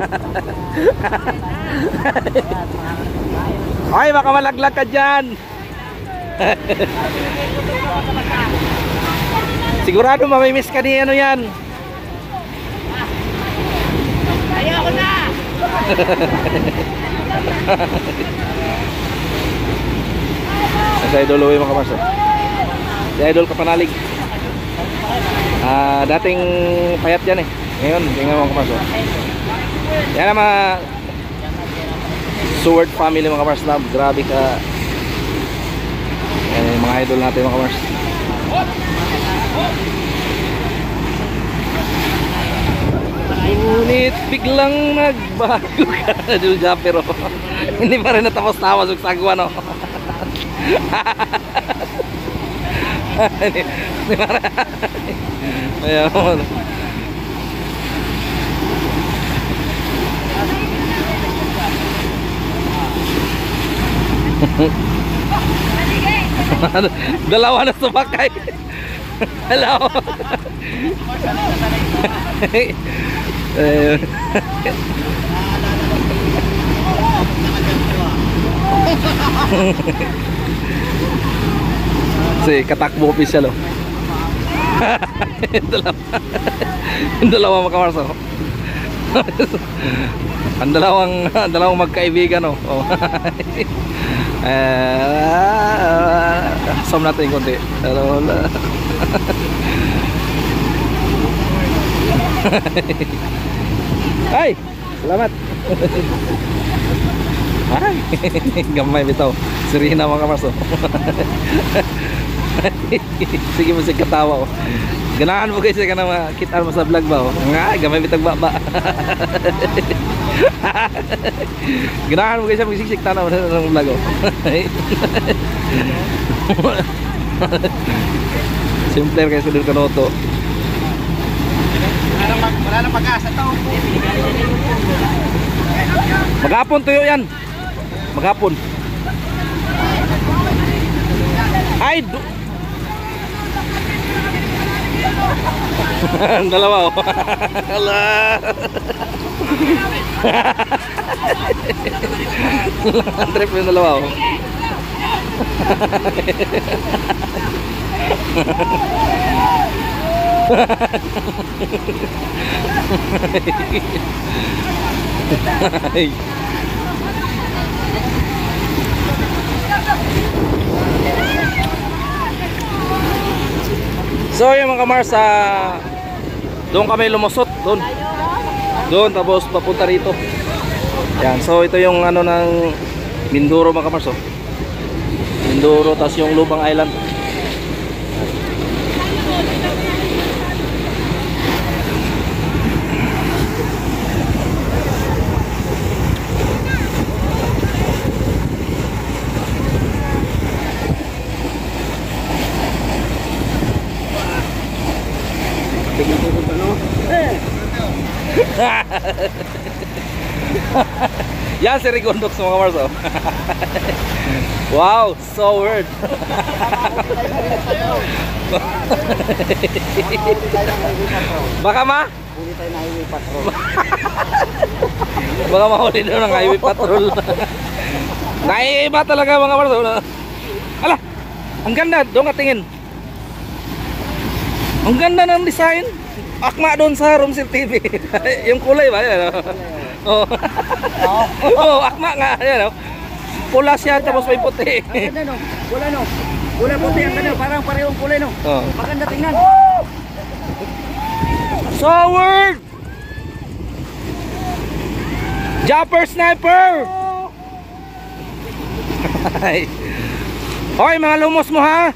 [SPEAKER 2] Ay, baka malaglag ka dyan. Sigurado mamimiss ka ni ano yan.
[SPEAKER 3] Ayoko na!
[SPEAKER 2] Sa idol Owe mga Marcel. Si idol Kapanalig. Ah, dating payat yan eh. Ngayon, tingnan mga Marcel. Yan ang mga Sword family mga Mars Love. Grabe ka. Yan yung mga idol natin mga Mars. Ngunit biglang nagbago ka Idol Japper, oh. Hindi pa rin natapos-tawas yung sagwa, no? Hindi pa rin. Ayan. Dalawa na sumakay. Hello. Si katakbo official, oh. Dalawa. Dalawa makamarso. Ang dalawang ang dalawang magkaibigan, oh. Oh. Eh, som natin konti. Hello. Ay, selamat. Ay, gamay bitaw. Sirina mga kamarso. Sige mo sige katawa, oh. Ganahan mo kasi ka na makita mo sa vlog ba, oh. Nga, gamay bitag baba. Ganahan mo kasi magsiksik tanaw na ng vlog, oh. Simpler kayo sa dun kanoto.
[SPEAKER 3] Wala nang pag-asa to.
[SPEAKER 2] Maghapon tuyo yan. Maghapon. Ay, ang dalawa, oh. Hala. Ang trip yung dalawa, oh. Ay. So yung mga kamars, uh, doon kami lumusot, doon doon tapos papunta rito. Yan, so ito yung ano ng Mindoro mga kamars, oh. Mindoro, tapos yung Lubang Island. Yan si Rigondox mga kamars, oh. Wow, so weird. Baka ma?
[SPEAKER 3] Huli tayo na highway patrol.
[SPEAKER 2] Baka mahuli daw ng highway patrol. Naiiba talaga mga kamars, oh. Ala, ang ganda, doon ka tingin. Ang ganda ng design. Akma doon sa Romsil T V. Yung kulay ba? Yan, oh. Oh. Oh, akma nga. Yan, oh. Pula siya tapos may puti.
[SPEAKER 1] Ang ganda, no? Wala, no? Wala puti ang ganda. Parang parehong kulay, no?
[SPEAKER 2] Oh.
[SPEAKER 1] Maganda tingnan.
[SPEAKER 2] Forward! Jumper sniper! Hoy, mga lumos mo ha!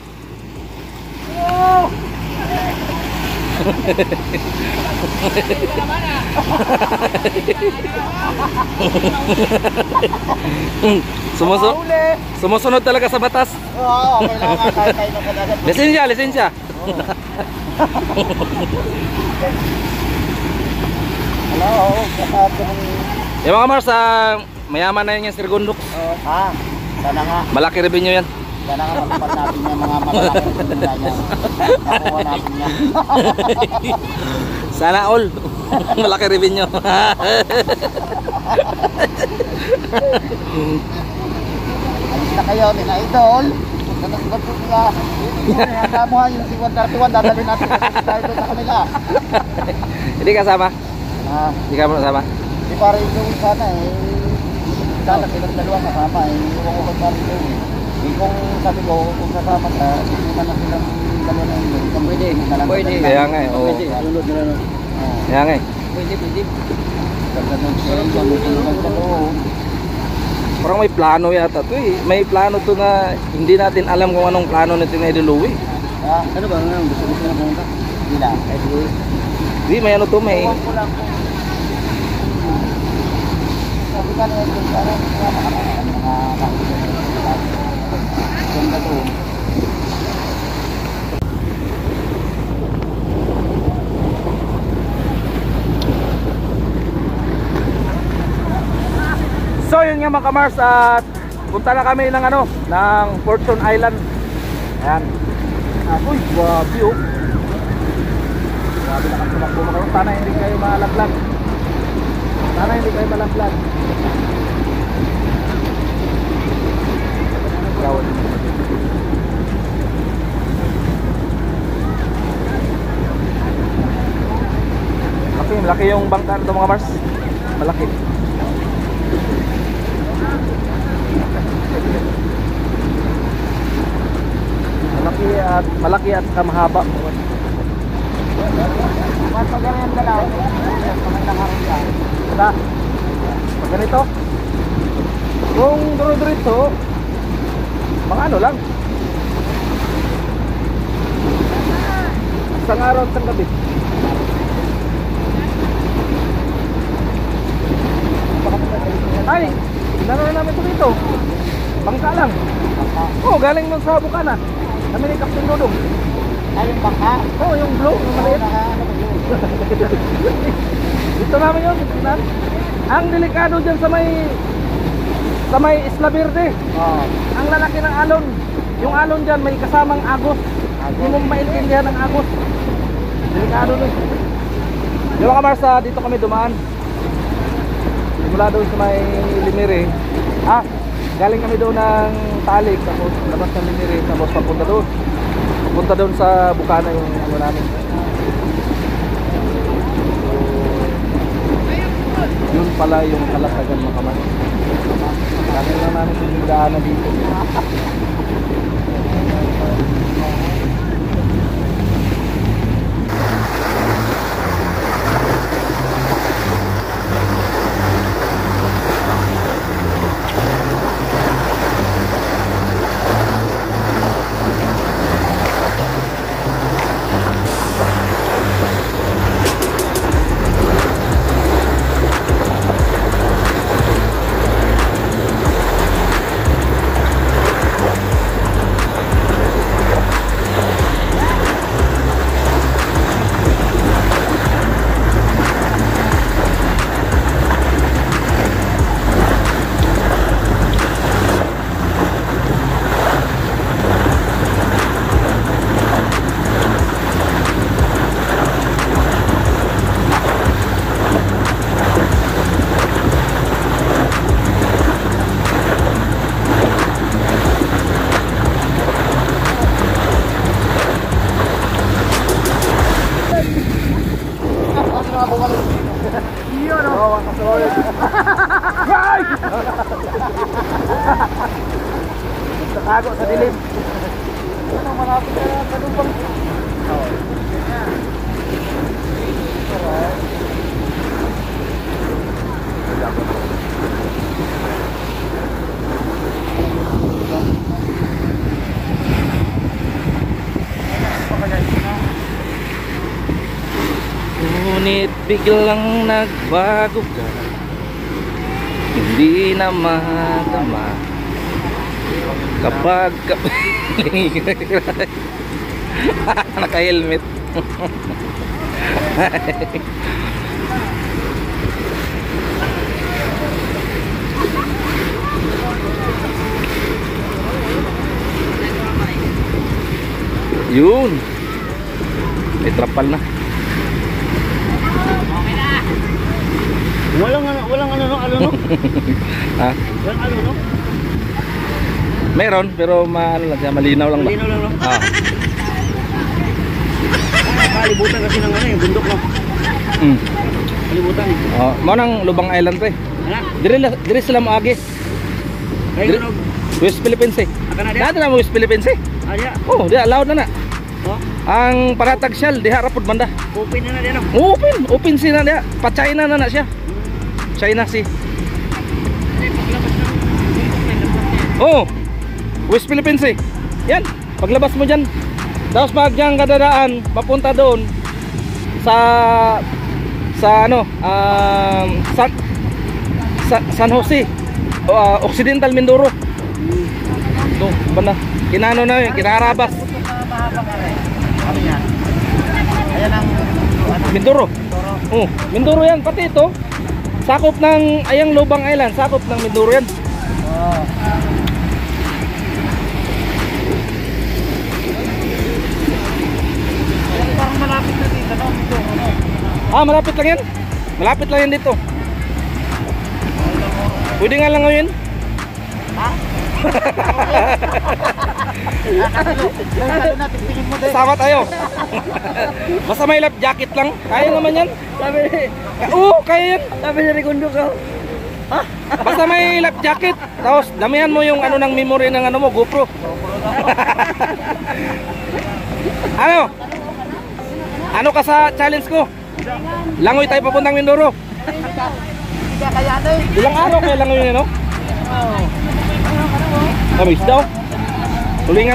[SPEAKER 2] Sumusunod, sumusunod talaga sa batas.
[SPEAKER 3] Oo, kailangan tayo tayo na kadagat.
[SPEAKER 2] Lisensya, lisensya.
[SPEAKER 3] Hello, kasama ng...
[SPEAKER 2] Yung mga Mars, ah, mayaman na yun yung Sir Gundux.
[SPEAKER 3] Ha? Sana nga.
[SPEAKER 2] Malaki revenue yan.
[SPEAKER 3] Sana nga matupad natin yung mga malalaki sa nila niya. Nakuha natin yan.
[SPEAKER 2] Sana all. Malaki revenue.
[SPEAKER 3] Alis na kayo, ni na idol. Ganun-ganun po niya. Handa mo ha, yung si one thirty-one, dadalhin natin kasi tayo doon sa kanila.
[SPEAKER 2] Hindi kasama.
[SPEAKER 3] Ah,
[SPEAKER 2] Hindi ka mo kasama.
[SPEAKER 3] di para yung sana eh. Sana silang dalawa kasama eh. Iwan ko kay pare doon eh. Eh, kung sabi ko, kung kasama ka, hindi man na silang dalawa na yun. Kung pwede,
[SPEAKER 1] Pwede.
[SPEAKER 2] Kaya nga eh. Oo.
[SPEAKER 1] Pwede. Sunod na lang.
[SPEAKER 2] Kaya nga eh.
[SPEAKER 1] Pwede, pwede.
[SPEAKER 3] Ganun siya, ganun sa loob.
[SPEAKER 2] Parang may plano yata to eh. May plano to na hindi natin alam kung anong plano nito ni Idol Louie.
[SPEAKER 3] Ah,
[SPEAKER 1] Ano ba? Ano? Gusto gusto na pumunta?
[SPEAKER 3] hindi lang.
[SPEAKER 2] Hindi, may ano to, may...
[SPEAKER 3] Ewan ko lang kung... Sabi ka niya, kung ano, mga mga mga ganda doon.
[SPEAKER 2] So yun nga mga kamars, at punta na kami ng ano, ng Fortune Island. Ayan. Ah, uy, grabe oh. Grabe na kasi magbuno kayo. Sana hindi kayo malaglag. Sana hindi kayo malaglag. Gawin. Malaki, malaki yung bangka nito mga Mars. Malaki. Malaki at malaki at kamahaba.
[SPEAKER 3] Mas magaling ka lang. Pangitang harap ka.
[SPEAKER 2] Sa pag ganito, kung duro-duro mga ano lang, isang araw at isang gabi. Ay, naroon namin ito dito, bangka lang. Oh, galing nun sa Bukana. Kami ni Captain Dodong.
[SPEAKER 3] Ay, yung bangka.
[SPEAKER 2] Oh, yung blue, yung maliit. Dito namin yun, tingnan. Ang delikado dyan sa may sa may Isla Verde.
[SPEAKER 3] Oo.
[SPEAKER 2] Ang lalaki ng alon. Yung alon dyan may kasamang agos. Hindi mo maintindihan ng agos. Delikado nun. Yung mga Marsa, dito kami dumaan. Simula doon sa may Limere. Ah, galing kami doon ng Talik. Tapos labas ng Limere. Tapos papunta doon. Papunta doon sa Bukana yung ano namin. Yun pala yung kalatagan mga kamay. Kami lang namin yung daanan dito.
[SPEAKER 3] malapit na kanubang.
[SPEAKER 2] Ngunit biglang nagbago ka, hindi na madama kapag naka-helmet. Yun, may trapal na.
[SPEAKER 3] Walang ano, walang ano no, ano no.
[SPEAKER 2] Ha?
[SPEAKER 3] Walang ano no.
[SPEAKER 2] Meron pero maano lang siya, malinaw lang ba?
[SPEAKER 3] Malinaw lang no.
[SPEAKER 2] Ah.
[SPEAKER 3] Kalibutan kasi ng ano yung bundok no.
[SPEAKER 2] Mm.
[SPEAKER 3] Kalibutan.
[SPEAKER 2] Oh, mo nang Lubang Island pre.
[SPEAKER 3] Ana.
[SPEAKER 2] Dire dire sila moagi.
[SPEAKER 3] Kay
[SPEAKER 2] Dire-
[SPEAKER 3] kuno.
[SPEAKER 2] West Philippines eh.
[SPEAKER 3] Aka na dia.
[SPEAKER 2] Dati na mo West Philippines eh.
[SPEAKER 3] Adia.
[SPEAKER 2] Oh, di allowed na na.
[SPEAKER 3] Oh,
[SPEAKER 2] Ang paratag shell diha ra pud banda.
[SPEAKER 3] open na na dia no.
[SPEAKER 2] Open, open si na diha. Pa China na na siya. China si. Oh. West Philippines eh. Yan, paglabas mo diyan. Tapos pag diyan kadadaan, papunta doon sa sa ano, um, San, Sa- San Jose, uh, Occidental Mindoro. Ito, banda. Kinano na yun, kinarabas.
[SPEAKER 3] Ano yan? Ayan ang ano.
[SPEAKER 2] Mindoro. Oh, Mindoro yan, pati ito. Sakop ng ayang Lubang Island, sakop ng Mindoro yan.
[SPEAKER 3] Oh. Parang malapit na dito no.
[SPEAKER 2] Ah, malapit lang yan. Malapit lang yan dito. Pwede nga lang ngayon. Sama tayo. Basta may life jacket lang. Kaya naman yan.
[SPEAKER 3] Sabi ni,
[SPEAKER 2] Oo, kaya yan.
[SPEAKER 3] sabi ni Rikundo ka.
[SPEAKER 2] Basta may life jacket. Tapos damihan mo yung ano ng memory ng ano mo, GoPro. Ano? Ano ka sa challenge ko? Langoy tayo papuntang Mindoro. Ilang araw kaya langoy yun, no? Tamis daw. Tulingan.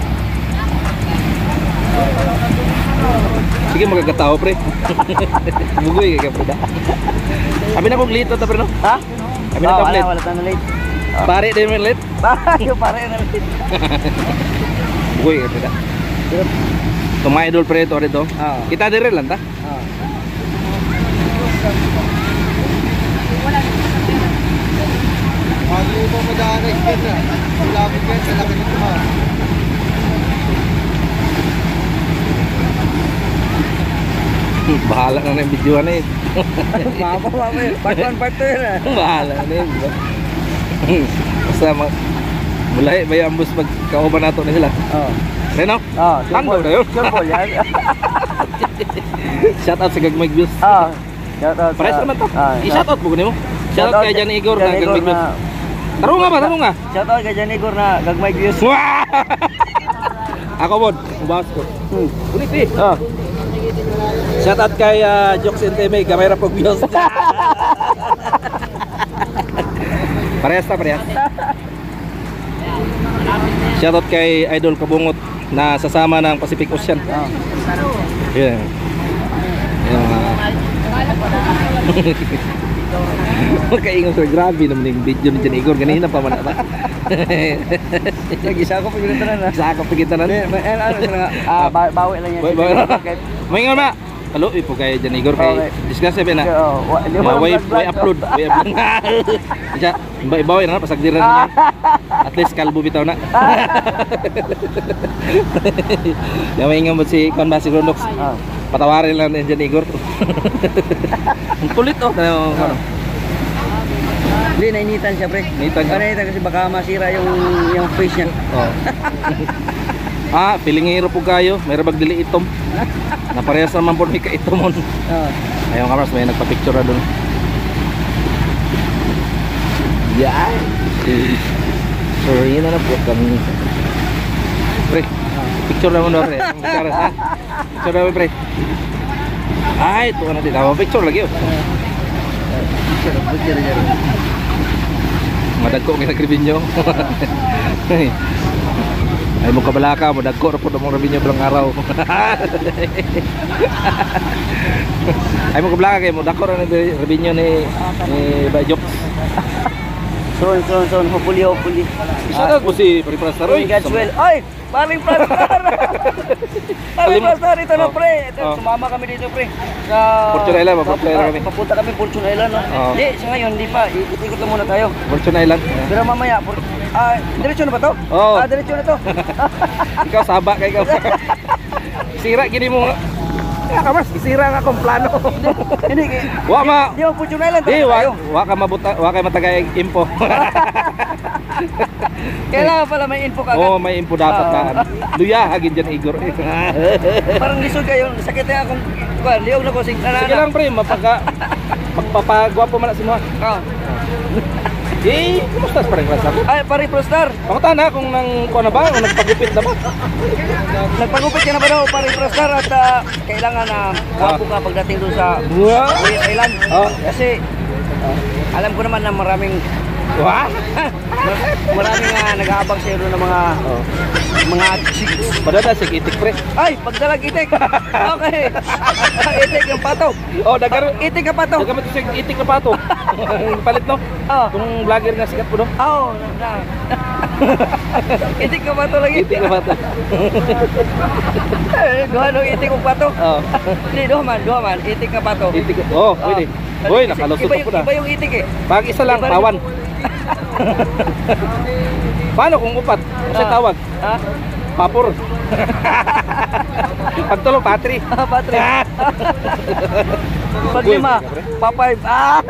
[SPEAKER 2] Sige, magkakatao pre. Bugoy kaya pre da. Kami na kong late ta pre no?
[SPEAKER 3] Ha?
[SPEAKER 2] Kami na
[SPEAKER 3] Oh,
[SPEAKER 2] kong
[SPEAKER 3] wala,
[SPEAKER 2] late.
[SPEAKER 3] wala tayong late.
[SPEAKER 2] Pare din mo late.
[SPEAKER 3] Bayo pare na late.
[SPEAKER 2] Bugoy kaya pre da. Tumay idol pre ito rito.
[SPEAKER 3] Ah.
[SPEAKER 2] Kita dire lang ta.
[SPEAKER 3] Ah. Ano ba madaanan yan na? Malapit yan sa laki nito ha.
[SPEAKER 2] Bahala na na yung video na eh.
[SPEAKER 3] Mapa, mapa. Part one, part two yan ah.
[SPEAKER 2] Bahala na yun. Diba? Basta mag... Mulay, may ambus magkauban nato na sila.
[SPEAKER 3] Oh.
[SPEAKER 2] Reno?
[SPEAKER 3] Oh,
[SPEAKER 2] Tando na yun.
[SPEAKER 3] Sure ball yan.
[SPEAKER 2] Shout out sa Gagmay Views.
[SPEAKER 3] Ah. Shout out.
[SPEAKER 2] Pares naman to.
[SPEAKER 3] Ah,
[SPEAKER 2] I-shout out mo mo. Shout out kay Jan Igor na
[SPEAKER 3] Jan
[SPEAKER 2] Gagmay Views.
[SPEAKER 3] na-
[SPEAKER 2] Taro nga ba? Taro nga.
[SPEAKER 3] Shout out kay Jan Igor na Gagmay Views.
[SPEAKER 2] Wah! Ako bod, ubas ko.
[SPEAKER 3] Hmm.
[SPEAKER 2] Ulit eh.
[SPEAKER 3] Oh.
[SPEAKER 2] Shout out kay uh, Jokes and Teme, kamera pag views. Parehas ta, parehas. Shout out kay Idol Kabungot na sasama ng Pacific Ocean.
[SPEAKER 3] Oh.
[SPEAKER 2] Yan. Yan. Magkaingon sir, grabe naman yung video ni Jan Igor. Ganina pa man ata.
[SPEAKER 3] Nag-isa ako pag ginitanan na.
[SPEAKER 2] Sa ako pigitan na.
[SPEAKER 3] Ano ano sila? Ah, ba- bawi lang yan.
[SPEAKER 2] Boy, boy. Maingon ba? Halo, ipo kay Jan Igor kay
[SPEAKER 3] Okay.
[SPEAKER 2] discuss sabi na.
[SPEAKER 3] Oh, wa- di
[SPEAKER 2] Yeah,
[SPEAKER 3] ba
[SPEAKER 2] way,
[SPEAKER 3] vlog,
[SPEAKER 2] way
[SPEAKER 3] vlog?
[SPEAKER 2] upload, way upload. Siya, iba-ibaw na pasagdiran na. At least kalbo bitaw na. Yawa nga mo si Kon Basi Grondox.
[SPEAKER 3] Ah.
[SPEAKER 2] Patawarin lang ni Jan Igor. Ang kulit oh. Ano, ano.
[SPEAKER 3] Hindi, nainitan siya pre.
[SPEAKER 2] Nainitan siya?
[SPEAKER 3] Ah, nainitan kasi baka masira yung yung face niya.
[SPEAKER 2] Oh. Ah, piling hero po kayo. Mayroon bag dili itom. Naparehas naman po may kaitomon.
[SPEAKER 3] Ah.
[SPEAKER 2] Ayaw nga mas may nagpa-picture na doon. Yeah. So yun na na po kami. Pre, picture naman daw pre. Picture ha. Picture naman pre. Ay, ito ka natin. Tama, picture lagi oh.
[SPEAKER 1] Picture, picture niya rin.
[SPEAKER 2] Madagko ng revenue. Ay mo kabalaka, madagko ra pud among revenue bilang araw. Ay mo kabalaka kay mo dako ra ng revenue ni ni Bajok.
[SPEAKER 1] Son, son, son, hopefully, hopefully.
[SPEAKER 2] Isa na po si Pariprastar.
[SPEAKER 1] Uy, God's will. Ay, paring Prastar. Paring Prastar, ito na pre. Ito,
[SPEAKER 2] Oh.
[SPEAKER 1] sumama kami dito pre. Sa
[SPEAKER 2] Fortune Island, Fortune Island kami.
[SPEAKER 1] Papunta kami Fortune Island, no?
[SPEAKER 2] Oh.
[SPEAKER 1] Hindi, sa ngayon, hindi pa. Ikot-ikot lang muna tayo.
[SPEAKER 2] Fortune Island.
[SPEAKER 1] Pero mamaya, for- ah, diretso na ba to?
[SPEAKER 2] Oo.
[SPEAKER 1] Ah, diretso na to.
[SPEAKER 2] Ikaw saba kay ikaw. Sira gini mo. Ya kamars, isira nga akong plano.
[SPEAKER 1] Hindi, kay-
[SPEAKER 2] Wa ma.
[SPEAKER 1] di mo Fortune Island
[SPEAKER 2] Di
[SPEAKER 1] talaga
[SPEAKER 2] wa
[SPEAKER 1] tayo.
[SPEAKER 2] wa ka mabuta, wa kay matagay info.
[SPEAKER 1] Kailangan pala may info ka
[SPEAKER 2] Oh, may info dapat na. Luya hagin diyan Igor.
[SPEAKER 1] Parang lisod kayo, sakit na akong kuan, liog na ko sing
[SPEAKER 2] Sige
[SPEAKER 1] nanana.
[SPEAKER 2] lang pre, mapaga magpapagwapo man na si mo.
[SPEAKER 1] Ah.
[SPEAKER 2] Eh, kumusta pa rin klase ako?
[SPEAKER 1] Ay, pare Prostar.
[SPEAKER 2] Pangutan na kung nang kuha na ba, kung nagpagupit na ba?
[SPEAKER 1] Nagpagupit ka na ba daw, pare Prostar, at ah, kailangan na wapo ka pagdating doon sa
[SPEAKER 2] Wow.
[SPEAKER 1] Ulit Island.
[SPEAKER 2] Oh.
[SPEAKER 1] Kasi alam ko naman na maraming
[SPEAKER 2] Wah.
[SPEAKER 1] maraming uh, nag-aabang sa iyo doon ng mga
[SPEAKER 2] Oh.
[SPEAKER 1] mga chicks.
[SPEAKER 2] Padada sig itik pre.
[SPEAKER 1] Ay, pagdalag itik. Okay. Itik yung pato.
[SPEAKER 2] Oh, dagar
[SPEAKER 1] Itik ka pato.
[SPEAKER 2] dagar mo sig itik na pato. Palit no.
[SPEAKER 1] Oh.
[SPEAKER 2] Kung vlogger nga sikat po no.
[SPEAKER 1] Oh, na. Itik ka pato lagi.
[SPEAKER 2] Itik na pato.
[SPEAKER 1] Eh, duha no itik kong pato.
[SPEAKER 2] Oh.
[SPEAKER 1] Hindi, duha man, duha man. Itik ka pato.
[SPEAKER 2] Itik. Oh, pwede.
[SPEAKER 1] Oh.
[SPEAKER 2] Uy, nakalusot
[SPEAKER 1] Iba
[SPEAKER 2] pa
[SPEAKER 1] yung-
[SPEAKER 2] po na.
[SPEAKER 1] Iba yung itik eh.
[SPEAKER 2] Pag isa lang,
[SPEAKER 1] Iba rin-
[SPEAKER 2] pawan. Paano kung upat? Kasi
[SPEAKER 1] Ah.
[SPEAKER 2] tawag.
[SPEAKER 1] Ha?
[SPEAKER 2] Papor. Pagtulo, patri.
[SPEAKER 1] Ah, patre. Pag lima, pa-five. Ah!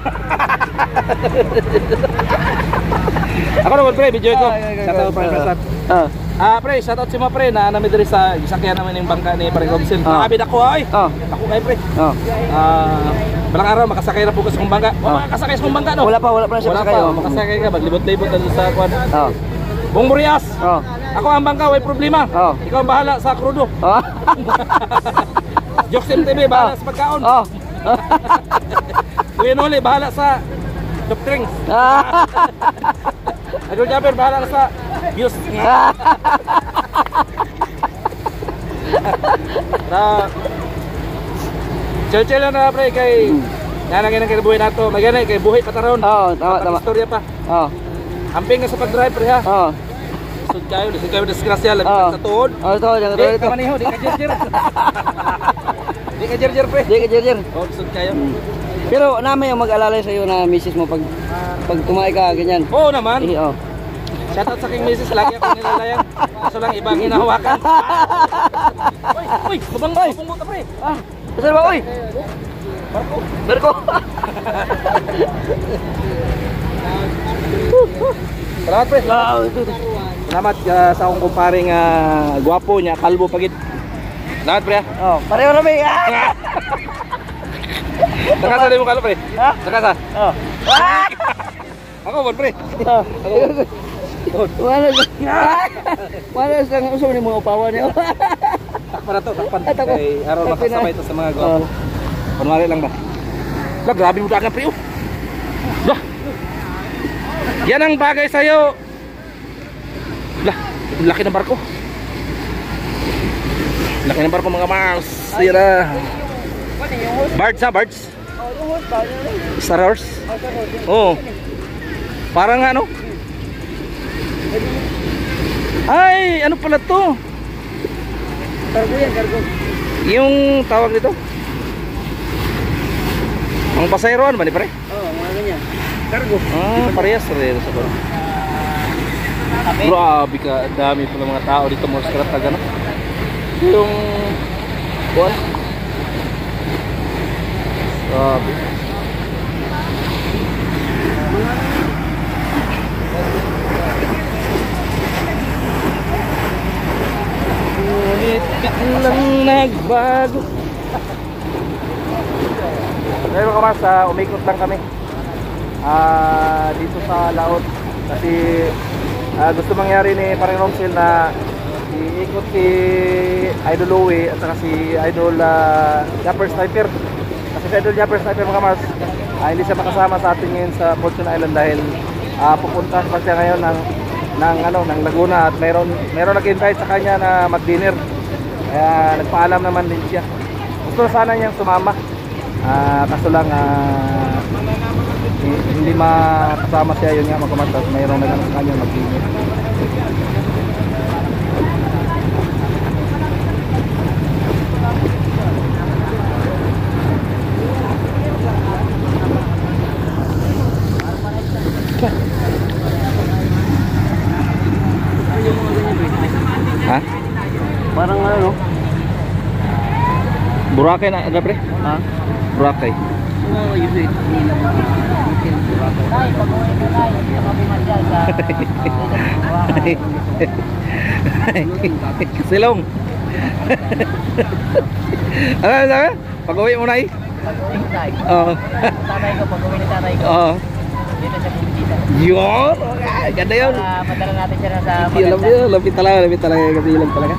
[SPEAKER 2] Ako naman pre, video ko.
[SPEAKER 1] Ah, okay, okay,
[SPEAKER 2] Shout out
[SPEAKER 1] okay.
[SPEAKER 2] pre, Prasad.
[SPEAKER 1] Ah.
[SPEAKER 2] Ah, pre, shout out si mga pre na nami diri sa gisakyan naman yung bangka ni Paring Robinson.
[SPEAKER 1] Ah.
[SPEAKER 2] Nakabid ako ay.
[SPEAKER 1] Ah.
[SPEAKER 2] Ako kay pre.
[SPEAKER 1] Oh.
[SPEAKER 2] Ah, balang araw makasakay na po ka sa kong bangka. Wala
[SPEAKER 1] Ah.
[SPEAKER 2] makasakay sa kong bangka no.
[SPEAKER 1] Wala pa, wala pa na siya
[SPEAKER 2] Wala
[SPEAKER 1] masakay,
[SPEAKER 2] pa,
[SPEAKER 1] oh.
[SPEAKER 2] makasakay ka maglibot-libot na doon sa kwan.
[SPEAKER 1] Oh.
[SPEAKER 2] Bong Murias.
[SPEAKER 1] Oh.
[SPEAKER 2] Ako ang bangka, way problema.
[SPEAKER 1] Oh.
[SPEAKER 2] Ikaw ang bahala sa krudo.
[SPEAKER 1] Oh.
[SPEAKER 2] Joksim T V bahala
[SPEAKER 1] Ah.
[SPEAKER 2] sa pagkaon.
[SPEAKER 1] Oh.
[SPEAKER 2] Kuya Noli bahala sa soft drinks.
[SPEAKER 1] Ah.
[SPEAKER 2] Idol Jabber bahala sa views. Na chill-chill lang na pre kay nanangin ang kinabuhi nato. Magana kay buhi pataron.
[SPEAKER 1] Oh, tama, tama.
[SPEAKER 2] Istorya pa.
[SPEAKER 1] Oh.
[SPEAKER 2] Amping nga sa pag-drive pre ha.
[SPEAKER 1] Oh.
[SPEAKER 2] Sud kayo, sud kayo disgrasya lang
[SPEAKER 1] Oh.
[SPEAKER 2] sa tuod.
[SPEAKER 1] Oh, ito, jangan
[SPEAKER 2] Di
[SPEAKER 1] ito.
[SPEAKER 2] ka maniho, di ka jerjer. Di ka jerjer pre.
[SPEAKER 1] Di ka jer
[SPEAKER 2] Oh, sud kayo.
[SPEAKER 1] Pero namin yung mag-alala sa iyo na misis mo pag pag tumae ka ganyan.
[SPEAKER 2] Oo naman.
[SPEAKER 1] Eh, oh.
[SPEAKER 2] Shoutout sa king misis, lagi ako nilalayan. Kaso lang ibang hinahawakan. Uy, uy, mabang
[SPEAKER 1] Uy.
[SPEAKER 2] mabang buta pre.
[SPEAKER 1] Ah, saan ba, oy?
[SPEAKER 2] Barko.
[SPEAKER 1] Berko.
[SPEAKER 2] Salamat pre.
[SPEAKER 1] Wow, ito. ito.
[SPEAKER 2] Salamat uh, sa akong kumparing uh, gwapo niya, kalbo pagit. Salamat pre.
[SPEAKER 1] Oh, pareho na may. Ah!
[SPEAKER 2] Nakasa din mo kalbo pre.
[SPEAKER 1] Ha?
[SPEAKER 2] Nakasa.
[SPEAKER 1] Oh. Ah!
[SPEAKER 2] Ako man pre.
[SPEAKER 1] Oh.
[SPEAKER 2] Ako.
[SPEAKER 1] Wala sa. Wala sa nga usaw ni mga upawan niyo.
[SPEAKER 2] Takpan na to, takpan.
[SPEAKER 1] Ah, takpan.
[SPEAKER 2] Kay araw
[SPEAKER 1] Takpan na.
[SPEAKER 2] makasabay to sa mga gwapo. Kunwari lang ba? Lah, grabe mo dagan pre. Oh. Lah. Yan ang bagay sa'yo. Lah, laki ng barko. Laki ng barko mga Mars. Sira. Bards ha, bards. Star Wars. Oo. Parang ano? Ay, ano pala to?
[SPEAKER 1] Kargo yan, kargo.
[SPEAKER 2] Yung tawag nito? Ang pasayroan ba ni pare?
[SPEAKER 1] Oh, mga ganyan. Kargo.
[SPEAKER 2] Ah, parehas rin sa ko. Grabe ka, dami pala mga tao dito mo sa Karataga no. Yung buwan. Grabe. Ngunit biglang nagbago. Ngayon ka mas, uh, umikot lang kami ah dito sa Laot kasi ah, gusto mangyari ni Paring Romsil na ikot si Idol Louie at saka si Idol uh, Japper Sniper. Kasi si Idol Japper Sniper mga Mars, uh, hindi siya makasama sa atin ngayon sa Fortune Island dahil uh, pupunta pa siya ngayon ng ng ano ng Laguna at mayroon mayroon nag-invite sa kanya na mag-dinner. Kaya nagpaalam naman din siya. Gusto sana niyang sumama. Uh, kaso lang uh, hindi makasama siya, yun nga mga Mars, at mayroon na sa kanya mag-dinner. Ha?
[SPEAKER 3] Parang ano?
[SPEAKER 2] Boracay na agad pre?
[SPEAKER 3] Ha?
[SPEAKER 2] Boracay.
[SPEAKER 3] Oo, yun eh. Ay, pag-uwi ka na, hindi ka mabimadyan sa...
[SPEAKER 2] Silong. Ano ano? Pag-uwi mo na eh?
[SPEAKER 3] Pag-uwi ko tayo.
[SPEAKER 2] Oo.
[SPEAKER 3] Tatay ko, pag-uwi ni tatay ko.
[SPEAKER 2] Oo.
[SPEAKER 3] Dito siya pumisita.
[SPEAKER 2] Yun! Ganda yun!
[SPEAKER 3] Para madala natin siya na sa
[SPEAKER 2] Yun,
[SPEAKER 3] maganda.
[SPEAKER 2] yun, lapit talaga, lapit talaga, kabilang talaga.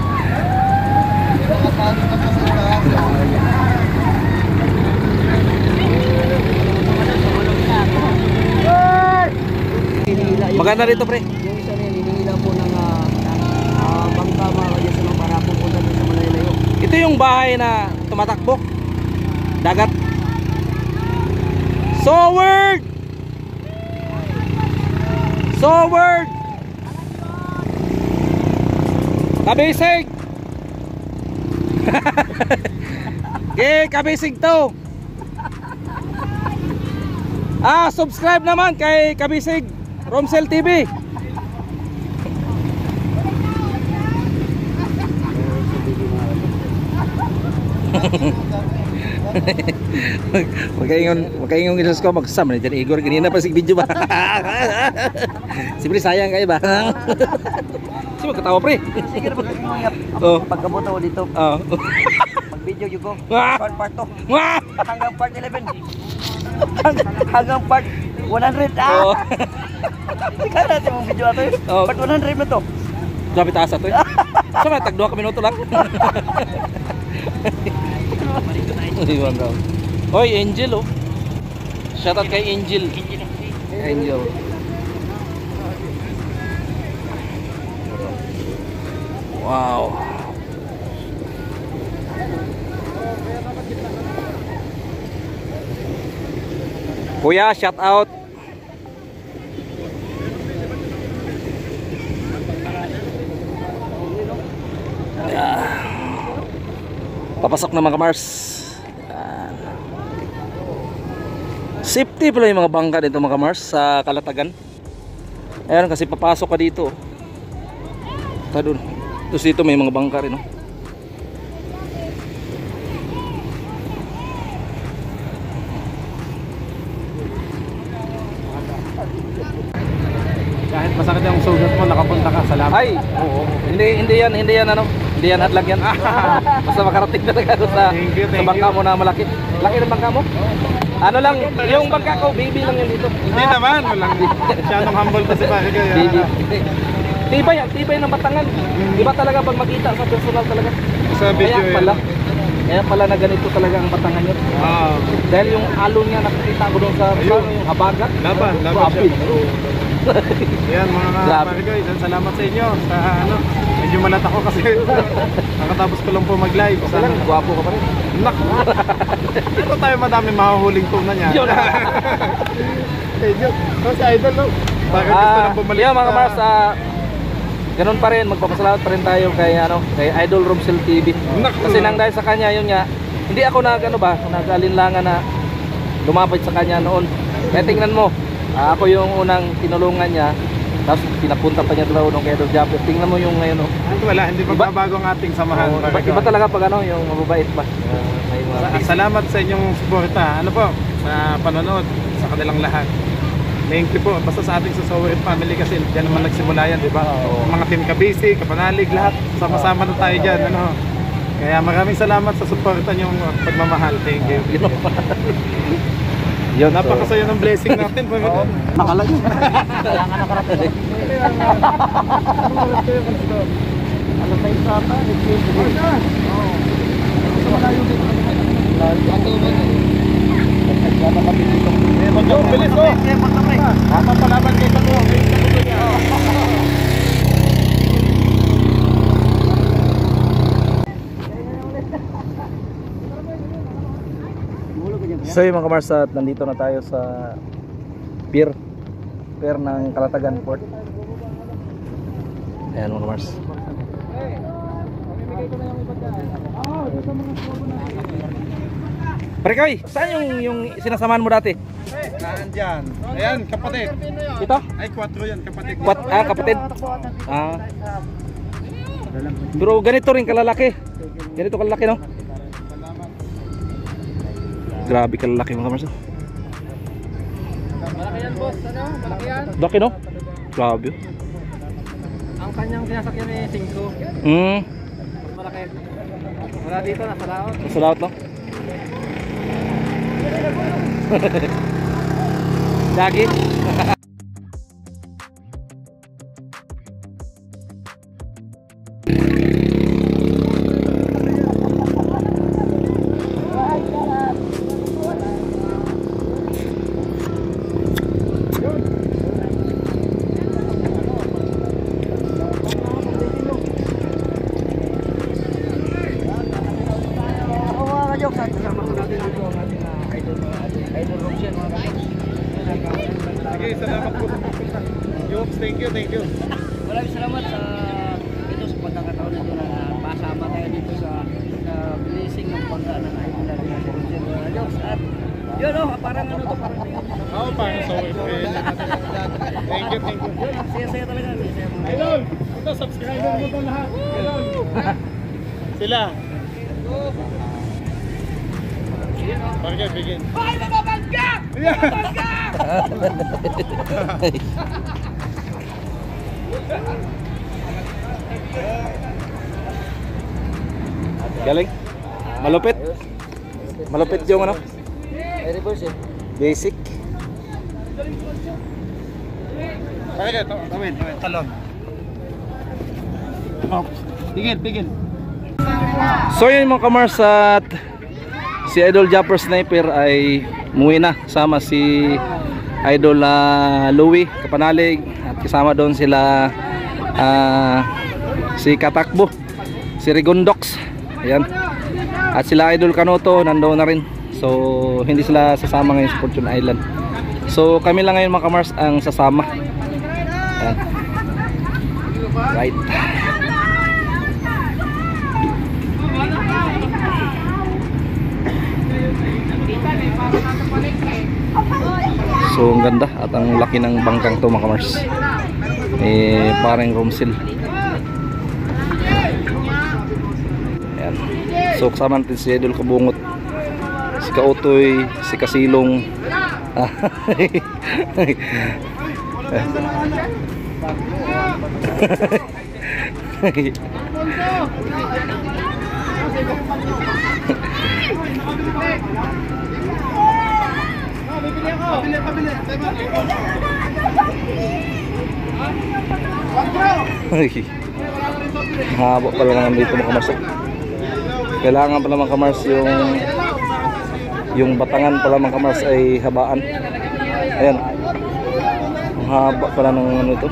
[SPEAKER 2] Maganda rito pre.
[SPEAKER 3] Yung isa na yun, hinihila po ng uh, uh, bangka mga kadyas para pupunta doon sa Malayo.
[SPEAKER 2] Ito yung bahay na tumatakbo. Dagat. Soward! Soward! Kabisig! Okay, kabisig to. Ah, subscribe naman kay Kabisig Romsel T V. Magkaingon, magkaingon gisos ko magsama ni Igor ganina pa sig video ba. Siyempre sayang kayo ba? Si magkatawa pre.
[SPEAKER 3] Sige na pagkakuyap.
[SPEAKER 2] Oh.
[SPEAKER 3] Pagkabuto ko dito.
[SPEAKER 2] Oh.
[SPEAKER 3] Mag-video yun ko.
[SPEAKER 2] Ah!
[SPEAKER 3] Part part to.
[SPEAKER 2] Wah!
[SPEAKER 3] Hanggang part eleven. Hang- Hanggang part one hundred. Ah!
[SPEAKER 2] Oh.
[SPEAKER 3] Ikaw natin mong video ato eh.
[SPEAKER 2] Oh.
[SPEAKER 3] Part one hundred na to.
[SPEAKER 2] Grabe taas ato eh. Sama tag dua ka minuto lang. Iwan daw. Oy, Angel oh. Shoutout kay Angel. Angel. Wow. Kuya, shout out. Papasok na mga Mars. Yan. Safety pala yung mga bangka dito mga Mars sa Kalatagan. Ayan kasi papasok ka dito. Ta doon. Tapos dito may mga bangka rin, no?
[SPEAKER 6] Kahit masakit yung sugat mo, nakapunta ka, salamat.
[SPEAKER 2] Ay, oo. Hindi hindi yan, hindi yan ano. Hindi yan hadlang yan. Basta makarating talaga ako sa,
[SPEAKER 6] Thank you,
[SPEAKER 2] sa
[SPEAKER 6] thank
[SPEAKER 2] bangka
[SPEAKER 6] you.
[SPEAKER 2] mo na malaki. Laki ng bangka mo? Ano lang, yung bangka ko, baby lang yan dito.
[SPEAKER 6] Hindi naman, walang masyadong humble pa si Pari ko.
[SPEAKER 2] Baby. Tibay, ang tibay ng batangan. Iba talaga pag makita sa personal talaga.
[SPEAKER 6] Sa video
[SPEAKER 2] Kaya
[SPEAKER 6] yun.
[SPEAKER 2] pala, kaya pala na ganito talaga ang batangan yun.
[SPEAKER 6] Oo.
[SPEAKER 2] Dahil yung alon niya nakikita ko doon sa
[SPEAKER 6] Ayun.
[SPEAKER 2] sa- yung habagat.
[SPEAKER 6] Laban, laban
[SPEAKER 2] Grabe.
[SPEAKER 6] Yan mga
[SPEAKER 2] Grabe.
[SPEAKER 6] Pari ko, salamat sa inyo. Sa ano, medyo malat ako kasi nakatapos ko lang po mag-live.
[SPEAKER 2] Okay
[SPEAKER 6] Sa
[SPEAKER 2] lang, gwapo ka pa rin.
[SPEAKER 6] Nak! Ito tayo madami mahuhuling tuna niya.
[SPEAKER 2] Yun.
[SPEAKER 6] Eh, yun. Oh, si Idol, no? Bakit gusto
[SPEAKER 2] Ah,
[SPEAKER 6] lang bumalik
[SPEAKER 2] yeah, mga
[SPEAKER 6] sa-
[SPEAKER 2] Mars, ah, ganun pa rin, magpapasalamat pa rin tayo kay ano, kay Idol Romsel T V.
[SPEAKER 6] Naku.
[SPEAKER 2] Kasi nang dahil sa kanya yun nga, hindi ako nag ano ba, nag-alinlangan na lumapit sa kanya noon. Kaya tingnan mo, ah, ako yung unang tinulungan niya, tapos pinapunta pa niya daw nung kay Idol Japper. Tingnan mo yung ngayon, oh.
[SPEAKER 6] Wala, hindi
[SPEAKER 2] Iba-
[SPEAKER 6] magbabago ang ating samahan.
[SPEAKER 2] Oh, iba,
[SPEAKER 6] Pari ko.
[SPEAKER 2] iba talaga pag ano, yung mababait ba. Ah, may mga
[SPEAKER 6] Sa- Salamat sa inyong suporta. Ano po? Sa panonood, sa kanilang lahat. Thank you po. Basta sa ating Susower family kasi diyan naman nagsimula yan, di ba?
[SPEAKER 2] Oo.
[SPEAKER 6] Mga Team Kabisi, Kapanalig, lahat. Sama-sama na tayo dyan. Ano? Kaya maraming salamat sa suporta niyong uh, pagmamahal. Thank you.
[SPEAKER 2] yun, so-
[SPEAKER 6] Napakasaya ng blessing natin. Oo.
[SPEAKER 3] Kailangan nakarating. Nasa sa isata, nagsisigil. Oo. Sa malayo dito. Malayo ba na? Nagkana kami dito.
[SPEAKER 6] Yung bilis ko. Habang palaban kayo ko.
[SPEAKER 2] So yung mga kamars, at nandito na tayo sa pier pier ng Calatagan Port. Ayan mga kamars. Pare Koy, saan yung, yung sinasamahan mo dati?
[SPEAKER 6] Nandyan. Ayan, kapatid.
[SPEAKER 2] Ito?
[SPEAKER 6] Ay, kwatro yan, kapatid.
[SPEAKER 2] Kwat, ah, kapatid. Ah. Pero ganito rin kalalaki. Ganito kalalaki, no? Grabe kalalaki mga kamars.
[SPEAKER 6] Malaki yan, boss. Ano? Malaki yan.
[SPEAKER 2] Laki, no? Grabe.
[SPEAKER 6] Ang kanyang sinasakyan ay singko.
[SPEAKER 2] Hmm.
[SPEAKER 6] Malaki. Wala dito, nasa laot.
[SPEAKER 2] Sa lahat, no? Lagi.
[SPEAKER 6] Sige, salamat po. Yops, thank you, thank you.
[SPEAKER 3] Maraming salamat sa ito sa pagkakataon nito na pasama tayo dito sa sa blessing ng bangga ng idol natin na si Roger Rayos. At yun o, parang ano to, parang
[SPEAKER 6] Oo, paano sa way po kayo? Thank you, thank you.
[SPEAKER 3] saya-saya talaga. Saya mga
[SPEAKER 6] Idol, ito, subscriber mo ito lahat. Idol. Sila. Parang begin.
[SPEAKER 3] Hoy, mababangga! Mababangga!
[SPEAKER 2] Galing. Malupit. Malupit yung ano?
[SPEAKER 3] reverse eh.
[SPEAKER 2] Basic.
[SPEAKER 6] Parang ito, tawin, tawin, talon. Oh, pigil, pigil.
[SPEAKER 2] So yun mga kamars, at si Idol Japper Sniper ay umuwi na kasama si Idol uh, Louie Kapanalig, at kasama doon sila uh, si Katakbo, si Rigondox, ayan, at sila Idol Kanoto nandoon na rin. So hindi sila sasama ngayon sa Fortune Island. So kami lang ngayon mga kamars ang sasama. Ayan. Right. So ang ganda at ang laki ng bangkang to mga kamars. Eh parang Romsil. Ayan. So kasama natin si Idol Kabungot, si Kautoy, si Kasilong. Haba pala naman dito mga kamars. Kailangan pala mga kamars yung yung batangan pala mga kamars ay habaan. Ayan, ang haba pala ng ano ito.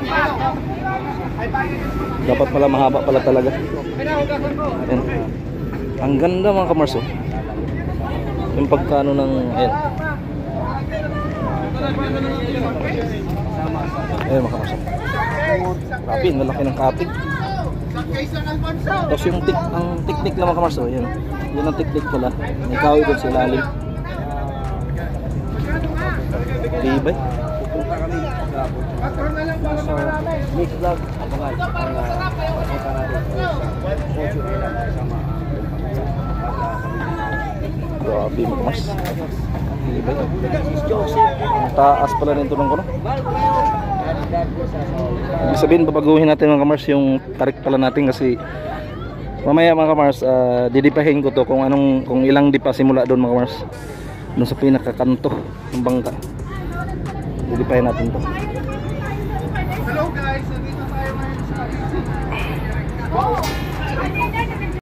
[SPEAKER 2] Dapat pala mahaba pala talaga. Ayan. Ang ganda mga kamars oh. Yung pagkano ng ayan. Ayan mga kamars. Grabe, malaki ng katig. Tapos yung tik, ang teknik lang mga kamars oh, yun. Yun ang teknik pala. May kahoy doon sa ilalim. Tibay.
[SPEAKER 3] Pupunta kami sa so, next vlog, abangan ang pasita natin sa Fortune Island kasama
[SPEAKER 2] Grabe mga kamars. Tibay. Ang taas pala nito ng kuno. Ibig sabihin babaguhin natin mga kamars yung tarik pala natin kasi mamaya mga kamars uh, didipahin ko to kung anong kung ilang dipa simula doon mga kamars, doon sa pinakakanto ng bangka. Didipahin natin to.
[SPEAKER 6] Hello guys, nandito tayo ngayon sa